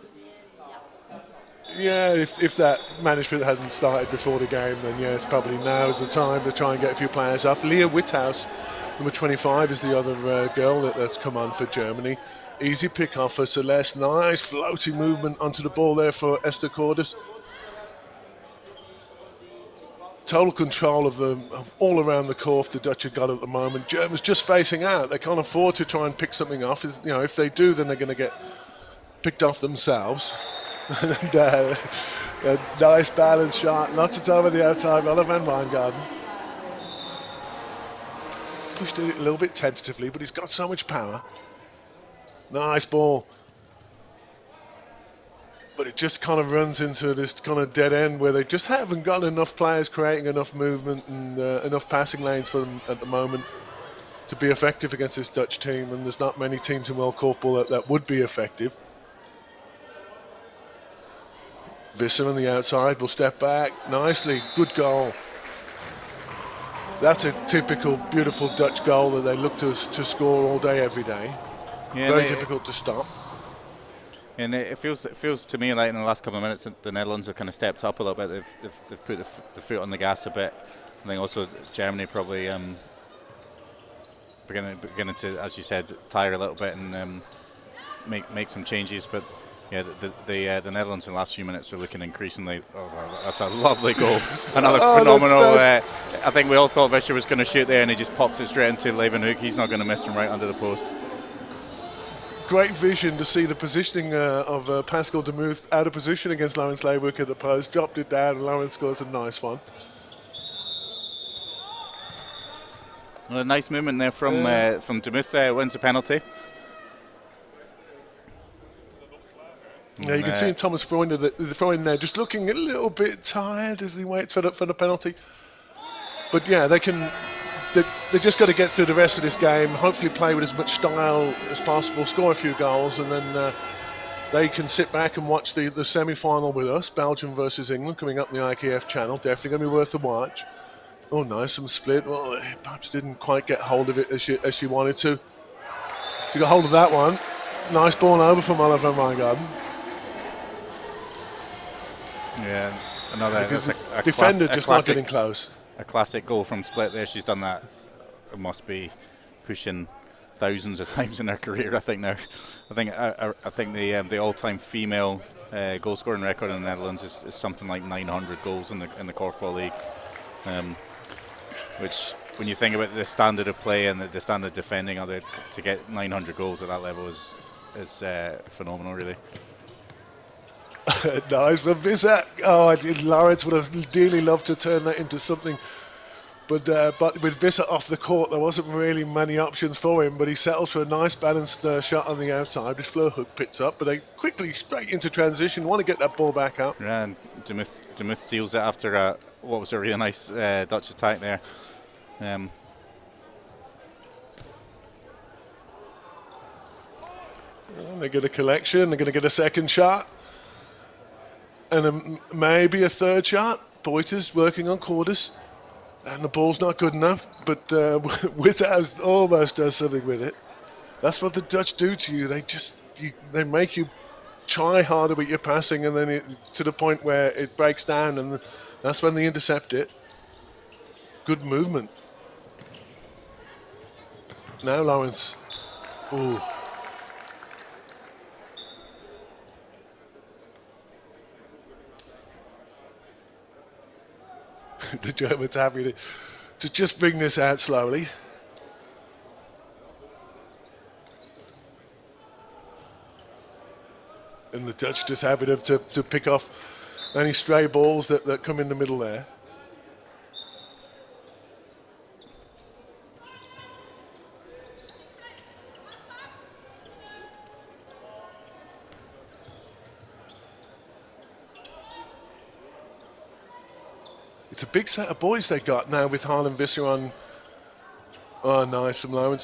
Yeah, if that management hadn't started before the game, then yeah, it's probably now is the time to try and get a few players off. Leah Whithouse, number 25, is the other girl that's come on for Germany. Easy pick off for Celeste. Nice floating movement onto the ball there for Esther Cordes. Total control of all around the court the Dutch have got at the moment. Germans just facing out. They can't afford to try and pick something off. If they do, then they're going to get picked off themselves. And a nice balanced shot. Lots of time on the outside. Oliver van Wijngaarden pushed it a little bit tentatively, but he's got so much power. Nice ball. But it just kind of runs into this kind of dead end where they just haven't got enough players creating enough movement and enough passing lanes for them at the moment to be effective against this Dutch team, and there's not many teams in World Corfball that would be effective. Visser on the outside will step back nicely. Good goal. That's a typical beautiful Dutch goal that they look to score all day, every day. Yeah, very difficult to stop. And it feels to me like in the last couple of minutes the Netherlands have kind of stepped up a little bit. They've put the foot on the gas a bit. I think also Germany probably beginning to, as you said, tire a little bit and make some changes. But yeah, the Netherlands in the last few minutes are looking increasingly. Oh, that's a lovely goal. Another phenomenal. I think we all thought Visser was going to shoot there, and he just popped it straight into Leeuwenhoek. He's not going to miss him right under the post. Great vision to see the positioning of Pascal Demuth out of position against Lawrence Leeuwenhoek at the post. Dropped it down, and Lawrence scores a nice one. Well, a nice movement there from Demuth. Wins a penalty. Yeah, you can see Thomas Freund there just looking a little bit tired as he waits for the penalty. But yeah, they just got to get through the rest of this game, hopefully play with as much style as possible, score a few goals, and then they can sit back and watch the semi-final with us, Belgium versus England, coming up on the IKF channel. Definitely going to be worth a watch. Oh, nice, some split. Well, perhaps didn't quite get hold of it as she wanted to. She got hold of that one. Nice ball over from Oliver van Wijngaarden. Yeah, another defender just not getting close. A classic goal from split there. She's done that. It must be pushing thousands of times in her career. I think now. I think the all-time female goal scoring record in the Netherlands is something like 900 goals in the Korfbal League. Which, when you think about the standard of play and the standard defending of it, to get 900 goals at that level is phenomenal, really. Nice from Visser. Oh, Lawrence would have dearly loved to turn that into something, but with Visser off the court, there wasn't really many options for him. But he settles for a nice balanced shot on the outside. His floor hook picks up, but they quickly straight into transition. Want to get that ball back up. Yeah, and Demuth steals it after what was a really nice Dutch attack there. They get a collection. They're going to get a second shot. And maybe a third shot. Boyter's working on Cordes. And the ball's not good enough. But Whithouse almost does something with it. That's what the Dutch do to you. They make you try harder with your passing, and then to the point where it breaks down, and that's when they intercept it. Good movement. Now Lawrence. Ooh. The Germans happy to just bring this out slowly. And the Dutch just happy to pick off any stray balls that come in the middle there. It's a big set of boys they got now with Harlan Visser on. Oh, nice from Lawrence.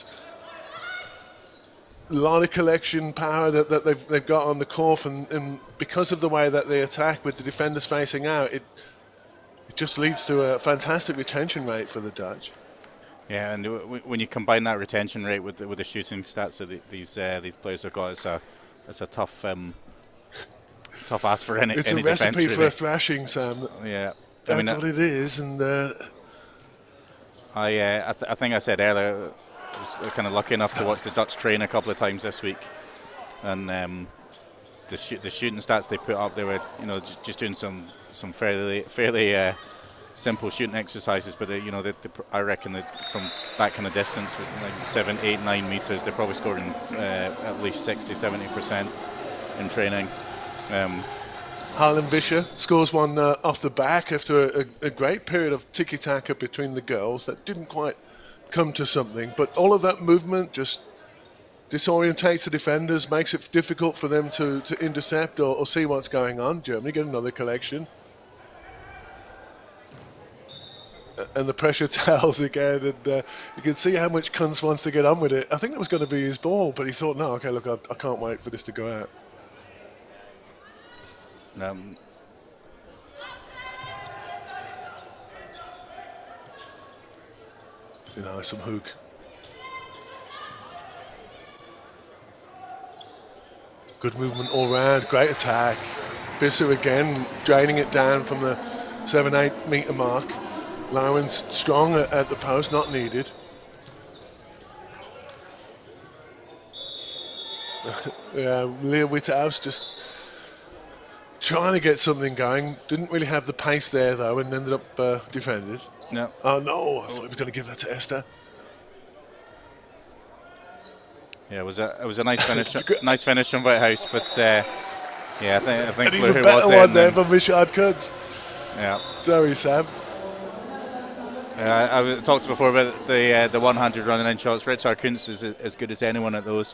A lot of collection power that they've got on the Corf, and because of the way that they attack with the defenders facing out, it just leads to a fantastic retention rate for the Dutch. Yeah, and when you combine that retention rate with the shooting stats that these players have got, it's a tough tough ask for any It's any a recipe defense, for really. a thrashing, Sam. Yeah, That's what it is, and I think I said earlier, I was kind of lucky enough to watch the Dutch train a couple of times this week, and the shooting stats they put up, they were just doing some fairly simple shooting exercises, but I reckon that from that kind of distance, with like 7, 8, 9 meters, they're probably scoring at least 60-70% in training. Harlan Visser scores one off the back after a great period of tiki-taka between the girls that didn't quite come to something, but all of that movement just disorientates the defenders, makes it difficult for them to intercept or see what's going on. Germany get another collection. And the pressure tells again, and you can see how much Kunz wants to get on with it. I think it was going to be his ball, but he thought, no, okay, look, I can't wait for this to go out. Some hook. Good movement all round, great attack. Visser again, draining it down from the 7-8 meter mark. Lowens strong at the post, not needed. Leah Witthaus just trying to get something going. Didn't really have the pace there though, and ended up defended. No. Oh no! I thought he was going to give that to Esther. Yeah, it was a nice finish, nice finish from Whitehouse, but yeah, I think An Flew even who better was there one there from Richard Kunz. Yeah. Sorry, Sam. I talked before about the one-handed running in shots. Richard Kunz is as good as anyone at those.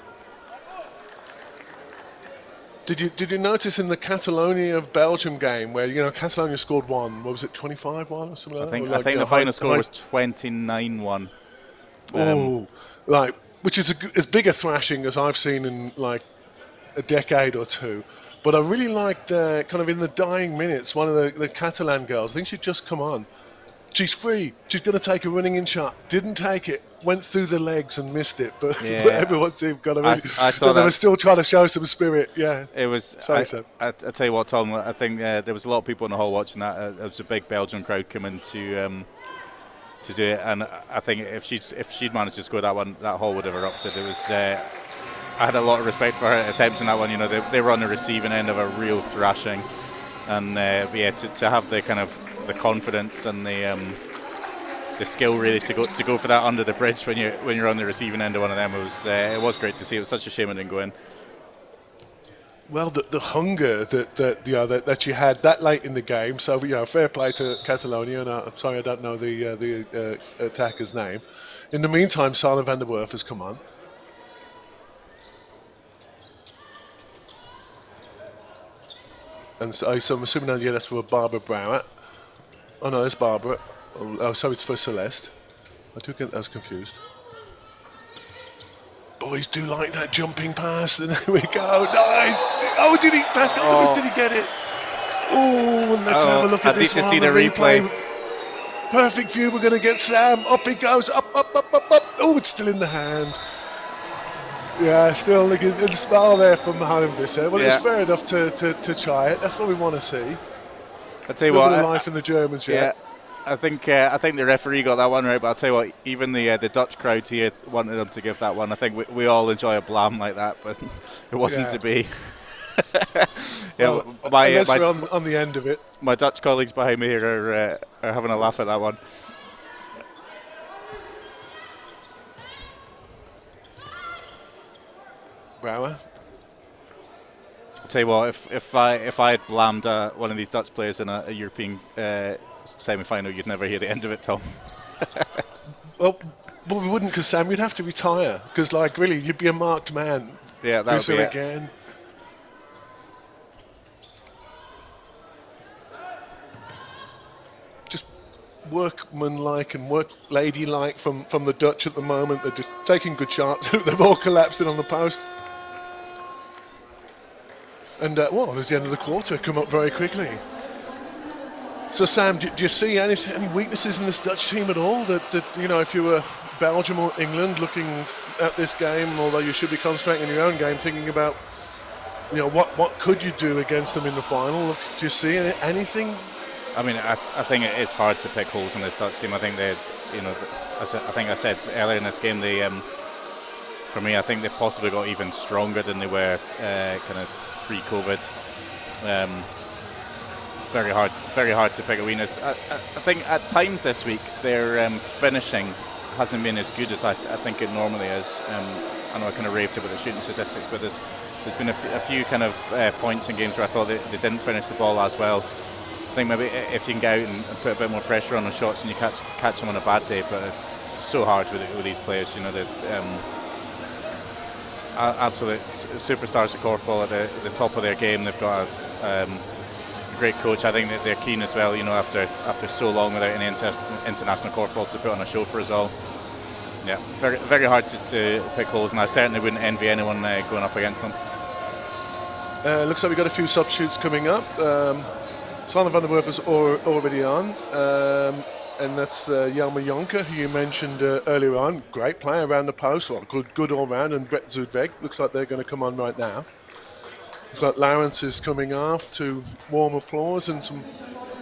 Did you notice in the Catalonia of Belgium game where Catalonia scored one? What was it, 25-1 or something like that? I think the final score was 29-1. Oh, like which is as big a thrashing as I've seen in like a decade or two. But I really liked kind of in the dying minutes, one of the Catalan girls. I think she'd just come on. She's free. She's going to take a running in shot. Didn't take it. Went through the legs and missed it. But, yeah. but everyone seemed kind of. I saw that. They were still trying to show some spirit. Yeah. It was. Sorry, Sam. I tell you what, Tom. I think there was a lot of people in the hall watching that. There was a big Belgian crowd coming to do it, and I think if she'd managed to score that one, that hall would have erupted. It was. I had a lot of respect for her attempting that one. They were on the receiving end of a real thrashing, and to have the kind of the confidence and the skill really to go for that under the bridge when you're on the receiving end of one of them, it was great to see. It was such a shame it didn't go in. Well, the hunger that you had that late in the game. So fair play to Catalonia. And I'm sorry I don't know the attacker's name. In the meantime, Sarah van der Werf has come on. And so I'm assuming that's for Barbara Brouwer. Oh no, it's Barbara. Oh, sorry, it's for Celeste. I was confused. Boys do like that jumping pass, and there we go. Nice. Oh, did he pass? Oh. Did he get it? Oh, let's have a look at this one. I need to see the replay. Perfect view. We're going to get Sam. Up he goes. Up. Oh, it's still in the hand. Yeah, still looking a smile there from Harlan Visser. Well, it's fair enough to try it. That's what we want to see. I'll tell you what. Life in the Germans, yeah. I think the referee got that one right, but I'll tell you what, even the Dutch crowd here wanted them to give that one. I think we all enjoy a blam like that, but it wasn't to be. Well, we're on the end of it. My Dutch colleagues behind me here are having a laugh at that one. Brouwer. tell you what, if I had blamed one of these Dutch players in a European semi-final, you'd never hear the end of it, Tom. Well, we wouldn't, because Sam, you'd have to retire, because like really, you'd be a marked man. Yeah, that would be it. Again. Just workmanlike and ladylike from the Dutch at the moment. They're just taking good shots. They've all collapsed in on the post. And well, there's the end of the quarter. Come up very quickly. So Sam, do you see any weaknesses in this Dutch team at all? That you know, if you were Belgium or England looking at this game, although you should be concentrating on your own game, thinking about, you know, what could you do against them in the final? Look, do you see anything? I mean, I think it is hard to pick holes in this Dutch team. I think they, you know, I think I said earlier in this game, they, for me, I think they've possibly got even stronger than they were kind of pre-COVID. Very hard to pick a weakness. I think at times this week their finishing hasn't been as good as I think it normally is. I know I kind of raved about the shooting statistics, but there's been a few kind of points in games where I thought they didn't finish the ball as well. I think maybe if you can get out and put a bit more pressure on the shots and you catch them on a bad day, but it's so hard with these players. You know, the absolute superstars at korfball at the top of their game. They've got a great coach. I think that they're keen as well. You know, after so long without any international korfball, to put on a show for us all. Yeah, very hard to pick holes, and I certainly wouldn't envy anyone going up against them. Looks like we've got a few substitutes coming up. Sander van der Werf is already on, and that's Jelmer Jonker, who you mentioned earlier on. Great player around the post, well, good all round, and Brett Zudweg. Looks like they're going to come on right now. Looks like Lawrence is coming off to warm applause and some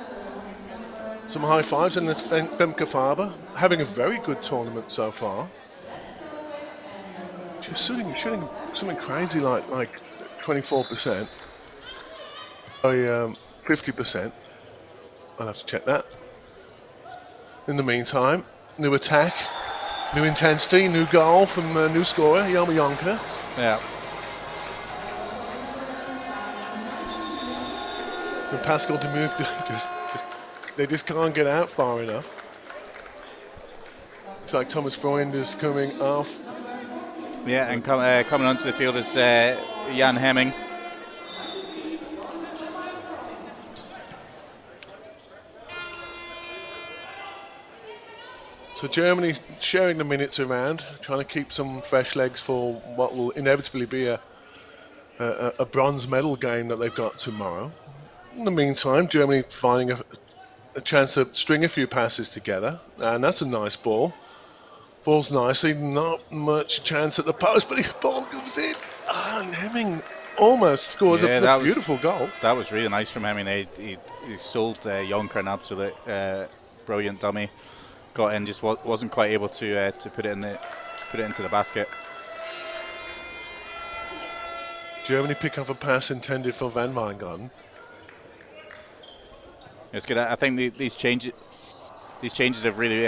high fives, and there's Femke Faber having a very good tournament so far. She's shooting something crazy like 24%. 50%. I'll have to check that. In the meantime, new attack, new intensity, new goal from new scorer, Jelmer Jonker. Yeah. And Pascal Demuth they just can't get out far enough. Looks like Thomas Freund is coming off. Yeah, and coming onto the field is Jan Hemming. So Germany sharing the minutes around, trying to keep some fresh legs for what will inevitably be a bronze medal game that they've got tomorrow. In the meantime, Germany finding a chance to string a few passes together, and that's a nice ball. Falls nicely, not much chance at the post, but the ball comes in. And Hemming almost scores a beautiful goal. That was really nice from Hemming. He sold Jonker an absolute brilliant dummy. Got in, just wasn't quite able to put it into the basket. Germany pick up a pass intended for Van Wijngaarden. It's good. I think these changes have really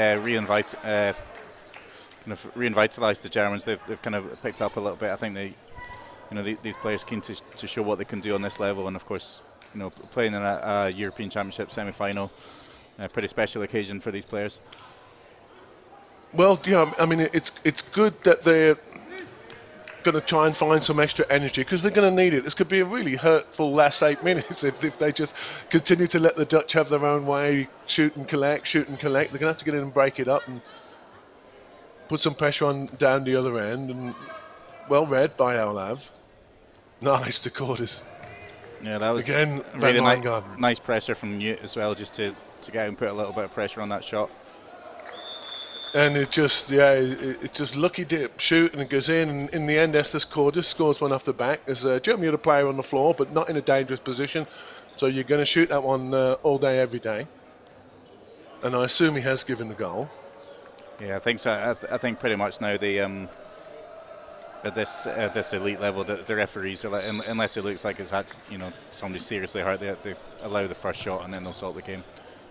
revitalized the Germans. They've kind of picked up a little bit. I think these players keen to show what they can do on this level, and of course, you know, playing in a European Championship semi-final, a pretty special occasion for these players. Well, yeah, I mean, it's good that they're going to try and find some extra energy, because they're going to need it. This could be a really hurtful last 8 minutes if they just continue to let the Dutch have their own way, shoot and collect. They're going to have to get in and break it up and put some pressure on down the other end. And well read by Olav. Nice to Cordes. Yeah, that was again really nice pressure from Newt as well, just to get out and put a little bit of pressure on that shot. And it's just lucky dip, shoot, and it goes in. And in the end, Estes Cordes scores one off the back. There's Germany had a player on the floor, but not in a dangerous position. So you're going to shoot that one all day, every day. And I assume he has given the goal. Yeah, I think so. I think pretty much now at this elite level, the referees are unless it looks like it's had somebody seriously hurt, they allow the first shot and then they'll stop the game.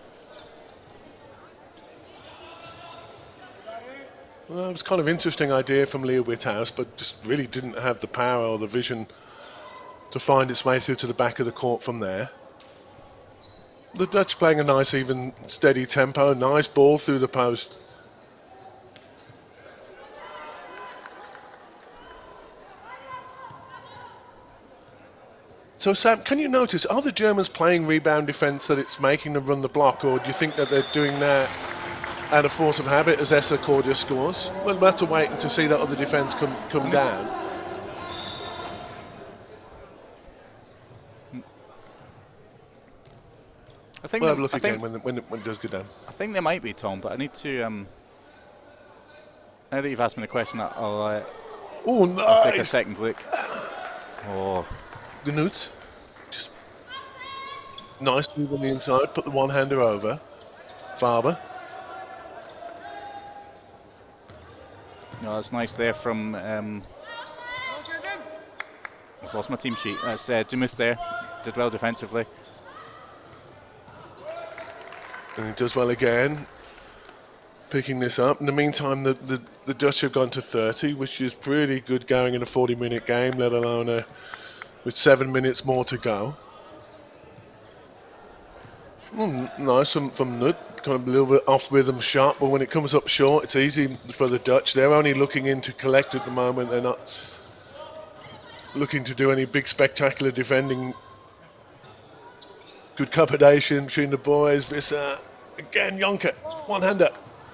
Well, it was kind of interesting idea from Leah Whithouse, but just really didn't have the power or the vision to find its way through to the back of the court from there. The Dutch playing a nice, even, steady tempo. Nice ball through the post. So Sam, can you notice, are the Germans playing rebound defence that it's making them run the block, or do you think that they're doing that out of force of habit as Essa Cordia scores? Well, we'll have to wait to see that other defence come down. I think we'll have a look again when it does go down. I think they might be, Tom, but I need to... now that you've asked me the question, I'll take a second look. Oh... Gnut, just nice move on the inside, put the one-hander over. Faber. No, that's nice there from... I've lost my team sheet. That's Demuth there. Did well defensively. And he does well again, picking this up. In the meantime, the Dutch have gone to 30, which is pretty good going in a 40-minute game, let alone with 7 minutes more to go. Nice from Gnut, kind of a little bit off rhythm shot, but when it comes up short, it's easy for the Dutch. They're only looking in to collect at the moment. They're not looking to do any big spectacular defending. Good combination between the boys. Visser again, Jonker, one-hander.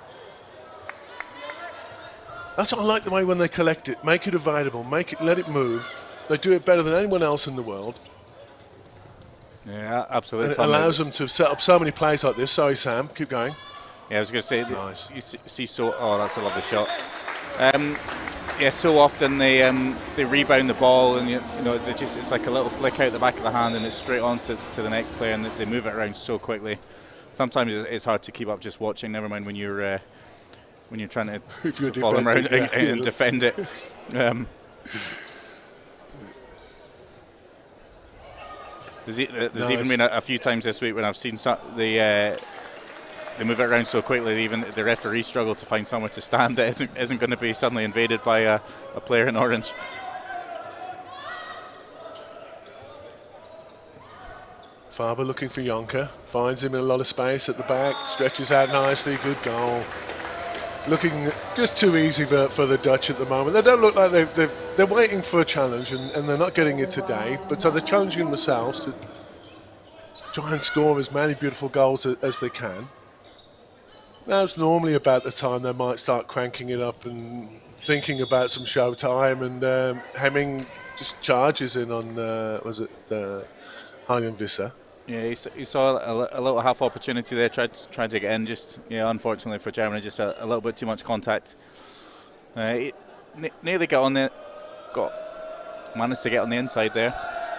That's what I like the way when they collect it, make it available, let it move. They do it better than anyone else in the world. Yeah, absolutely. And it allows them to set up so many plays like this. Sorry, Sam, keep going. Yeah, I was going to say, nice. You see, oh, that's a lovely shot. Yeah, so often they rebound the ball, and you know it's like a little flick out the back of the hand, and it's straight on to the next player, and they move it around so quickly. Sometimes it's hard to keep up just watching. Never mind when you're trying to follow them around and defend it. There's nice. Even been a few times this week when I've seen they move it around so quickly, even the referee struggle to find somewhere to stand that isn't going to be suddenly invaded by a player in orange. Faber looking for Jonker, finds him in a lot of space at the back, stretches out nicely, good goal. Looking just too easy for the Dutch at the moment. They don't look like they're waiting for a challenge, and they're not getting it today, but so they're challenging themselves to try and score as many beautiful goals as they can. Now it's normally about the time they might start cranking it up and thinking about some show time, and Hemming just charges in on, was it Hylian Visser? Yeah, he saw a little half opportunity there, tried to get in, just unfortunately for Germany, just a little bit too much contact. Nearly got on there, managed to get on the inside there.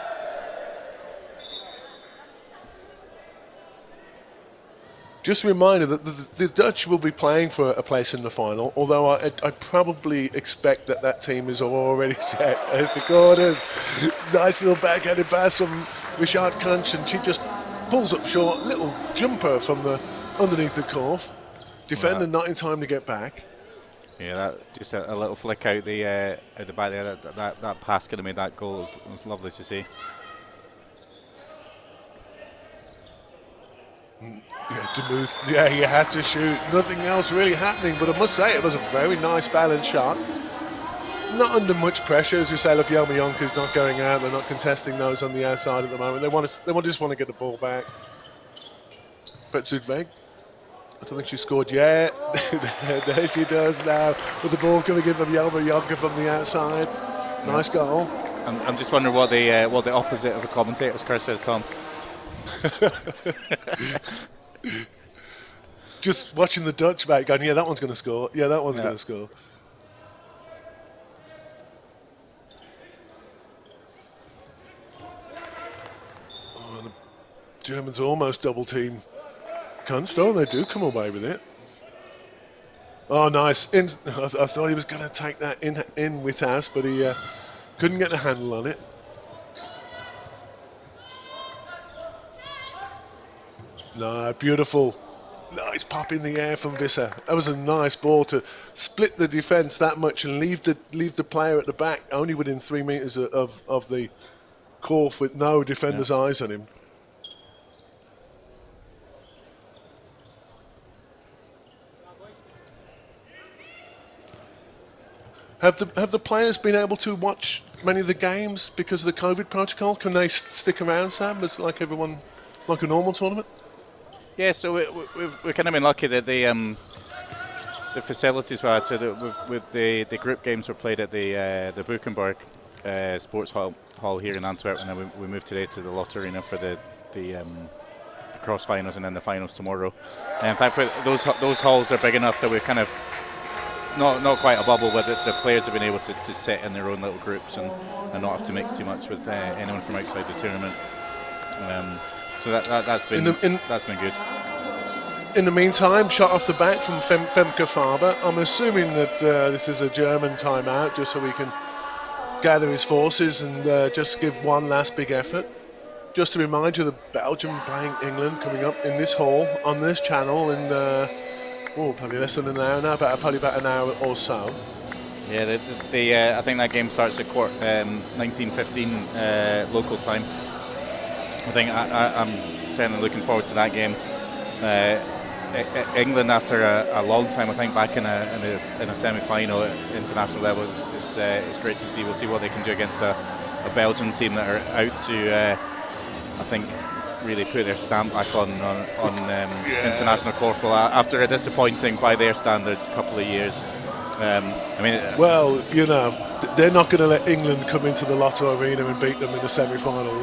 Just a reminder that the Dutch will be playing for a place in the final, although I probably expect that team is already set. As the corners, nice little backhanded pass from Richard Kunch, and she just pulls up short, little jumper from the underneath the cuff. Defender not in time to get back. Yeah, that just a little flick out the back there. That pass could have made that goal. It was lovely to see. Yeah, Demuth, yeah, he had to shoot. Nothing else really happening, but I must say it was a very nice balanced shot. Not under much pressure, as you say. Look, Jelmer Jonker's not going out. They're not contesting those on the outside at the moment. They just want to get the ball back. Petzudveg, I don't think she scored yet. There she does now, with the ball coming in from Jelmer Jonker from the outside. Nice goal. I'm just wondering what the opposite of a commentator's curse is, Tom. Just watching the Dutch back going, yeah, that one's going to score. Yeah, that one's going to score. Oh, the Germans almost double team Kunst. Oh, they do come away with it. Oh, nice. I thought he was going to take that in with us, but he couldn't get the handle on it. No, beautiful. Nice pop in the air from Visser. That was a nice ball to split the defence that much and leave the player at the back only within 3 meters of the Korf with no defenders' eyes on him. Have the players been able to watch many of the games because of the COVID protocol? Can they stick around, Sam, as like everyone, like a normal tournament? Yeah, so we've kind of been lucky that the facilities were had, so that with the group games were played at the Buchenberg Sports Hall here in Antwerp, and then we moved today to the Lot Arena for the cross finals and then the finals tomorrow. And in fact, those halls are big enough that we're kind of not quite a bubble, but the players have been able to sit in their own little groups and not have to mix too much with anyone from outside the tournament. So that's been good. In the meantime, shot off the back from Femke Faber. I'm assuming that this is a German timeout, just so we can gather his forces and just give one last big effort. Just to remind you, the Belgium playing England coming up in this hall on this channel in probably less than an hour now, probably about an hour or so. Yeah, I think that game starts at 19:15 local time. I think I'm certainly looking forward to that game. England, after a long time, I think, back in a semi-final at international level, it's great to see. We'll see what they can do against a Belgian team that are out to, I think, really put their stamp back on international corporal after a disappointing, by their standards, couple of years. Well, you know, they're not going to let England come into the Lotto Arena and beat them in the semi-final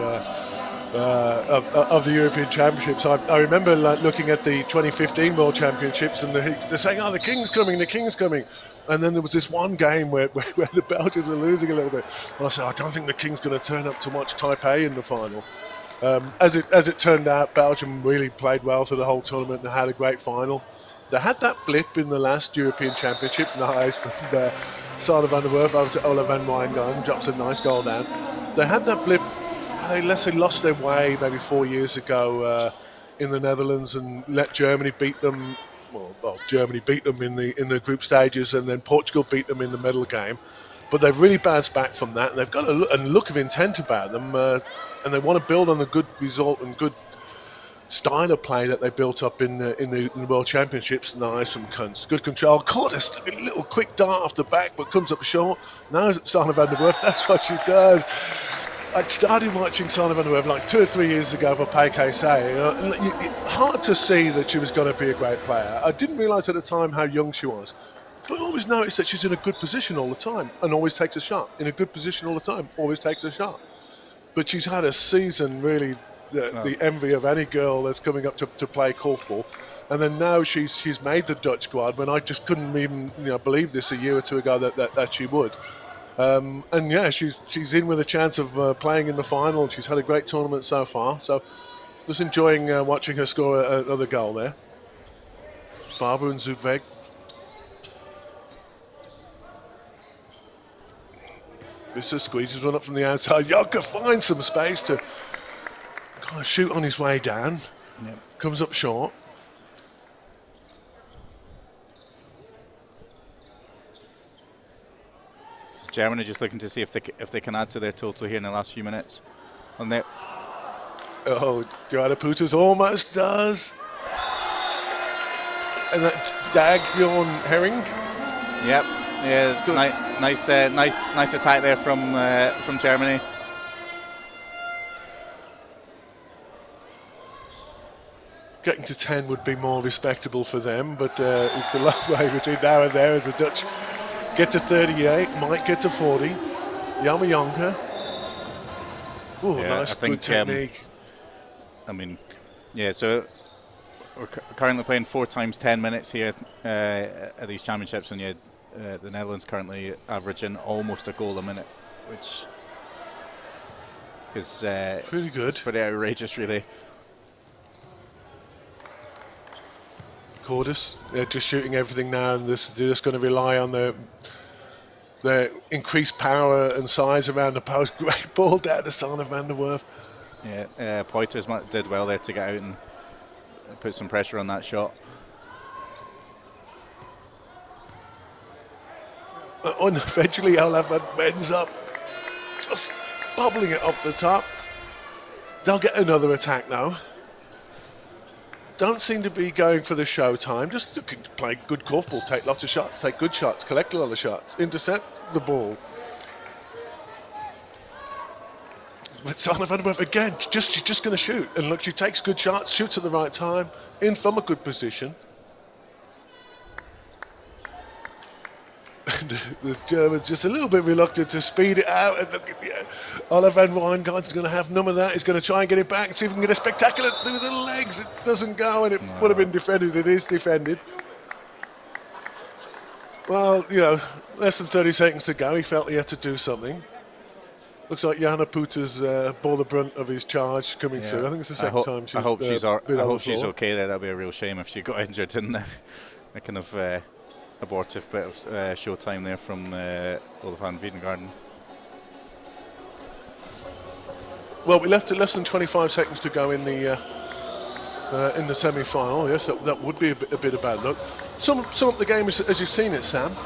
of the European Championships. I remember looking at the 2015 World Championships, and they're saying, "Oh, the King's coming, the King's coming," and then there was this one game where the Belgians were losing a little bit, and I said, "I don't think the King's going to turn up to watch Taipei in the final." As it turned out, Belgium really played well through the whole tournament and had a great final. They had that blip in the last European Championship, nice from Sanne van der Werf over to Ola van Wijngaarden, drops a nice goal down. They had that blip. Unless they lost their way maybe 4 years ago in the Netherlands and let Germany beat them. Well, Germany beat them in the group stages, and then Portugal beat them in the medal game. But they've really bounced back from that, and they've got a look of intent about them, and they want to build on the good result and good style of play that they built up in the World Championships. Nice from Kunst, good control. Caught a little quick dart off the back, but comes up short. Now Sanne van der Werf, that's what she does. I started watching Sanne van der Werf like 2 or 3 years ago for PKC. Hard to see that she was going to be a great player. I didn't realise at the time how young she was, but I always noticed that she's in a good position all the time and always takes a shot. In a good position all the time, always takes a shot. But she's had a season really the envy of any girl that's coming up to play korfball. And then now she's made the Dutch squad when I just couldn't even believe this a year or two ago that she would. And yeah, she's in with a chance of playing in the final. She's had a great tournament so far, so just enjoying watching her score another goal there. Faber and Zoetweg. Visser squeezes one up from the outside. Jonker finds some space to kind of shoot on his way down. Yep. Comes up short. Germany just looking to see if they can add to their total here in the last few minutes. On there. Oh, Joanna Putters almost does. And that Dagbjorn Herring. Yep. Yeah. Good. Nice attack there from Germany. Getting to 10 would be more respectable for them, but it's a long way between now and there as the Dutch get to 38, might get to 40. Yama Jonker. Oh, yeah, nice, good technique. So we're currently playing 4 times 10 minutes here at these championships, and the Netherlands currently averaging almost a goal a minute, which is pretty good. It's pretty outrageous, really. Cordis, they're just shooting everything now, and they're just going to rely on the increased power and size around the post. Great ball down to Sanne van der Werf. Yeah, Poiters did well there to get out and put some pressure on that shot. And eventually Ola van bends up. Just bobbling it up the top. They'll get another attack now. Don't seem to be going for the show time, just looking to play good korfball, take lots of shots, take good shots, collect a lot of shots, intercept the ball. But Sonnenvanwerf again, she's just going to shoot. And look, she takes good shots, shoots at the right time, in from a good position. The Germans just a little bit reluctant to speed it out. And look, Ola van Wijngaard's going to have none of that. He's going to try and get it back and see if he can get a spectacular through the legs. It doesn't go, and it would have been defended. It is defended. Well, you know, less than 30 seconds to go. He felt he had to do something. Looks like Jana Putta's bore the brunt of his charge coming through. I think it's the second time she's I hope she's okay there. That'd be a real shame if she got injured in a kind of abortive bit of showtime there from Ola van Wijngaard. Well, we left it less than 25 seconds to go in the semi-final. Yes, that would be a bit of bad luck. Sum up the game as you've seen it, Sam.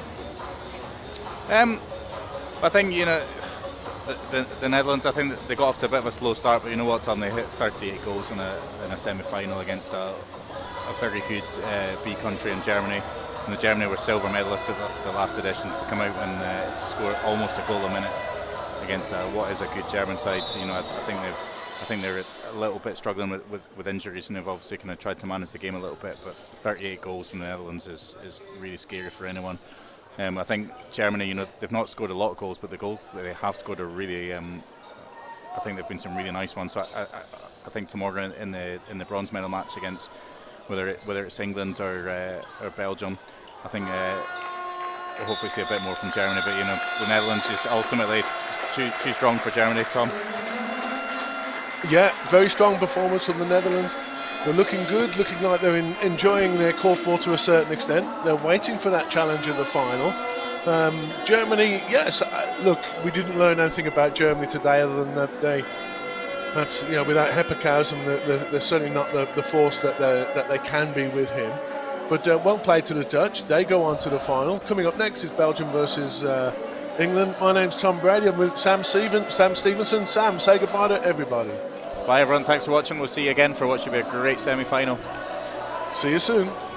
I think, you know, the Netherlands, I think they got off to a bit of a slow start, but you know what, Tom, they hit 38 goals in a semi-final against a very good B country in Germany. And the Germany were silver medalists at the last edition, to come out and to score almost a goal a minute against what is a good German side. You know, I think they're a little bit struggling with injuries, and they've obviously kind of tried to manage the game a little bit. But 38 goals in the Netherlands is really scary for anyone. I think Germany, you know, they've not scored a lot of goals, but the goals that they have scored are really, I think they've been some really nice ones. So I think tomorrow in the bronze medal match against whether it's England or Belgium, I think we'll hopefully see a bit more from Germany. But you know, the Netherlands is ultimately too strong for Germany, Tom. Yeah, very strong performance from the Netherlands. They're looking good, looking like they're enjoying their korfball to a certain extent. They're waiting for that challenge in the final. Germany, yes, look, we didn't learn anything about Germany today other than that they, perhaps, you know, without Heppenkhausen, they're certainly not the force that they can be with him. But well played to the Dutch. They go on to the final. Coming up next is Belgium versus England. My name's Tom Brady. I'm with Sam Stevenson. Sam, say goodbye to everybody. Bye everyone, thanks for watching. We'll see you again for what should be a great semi-final. See you soon.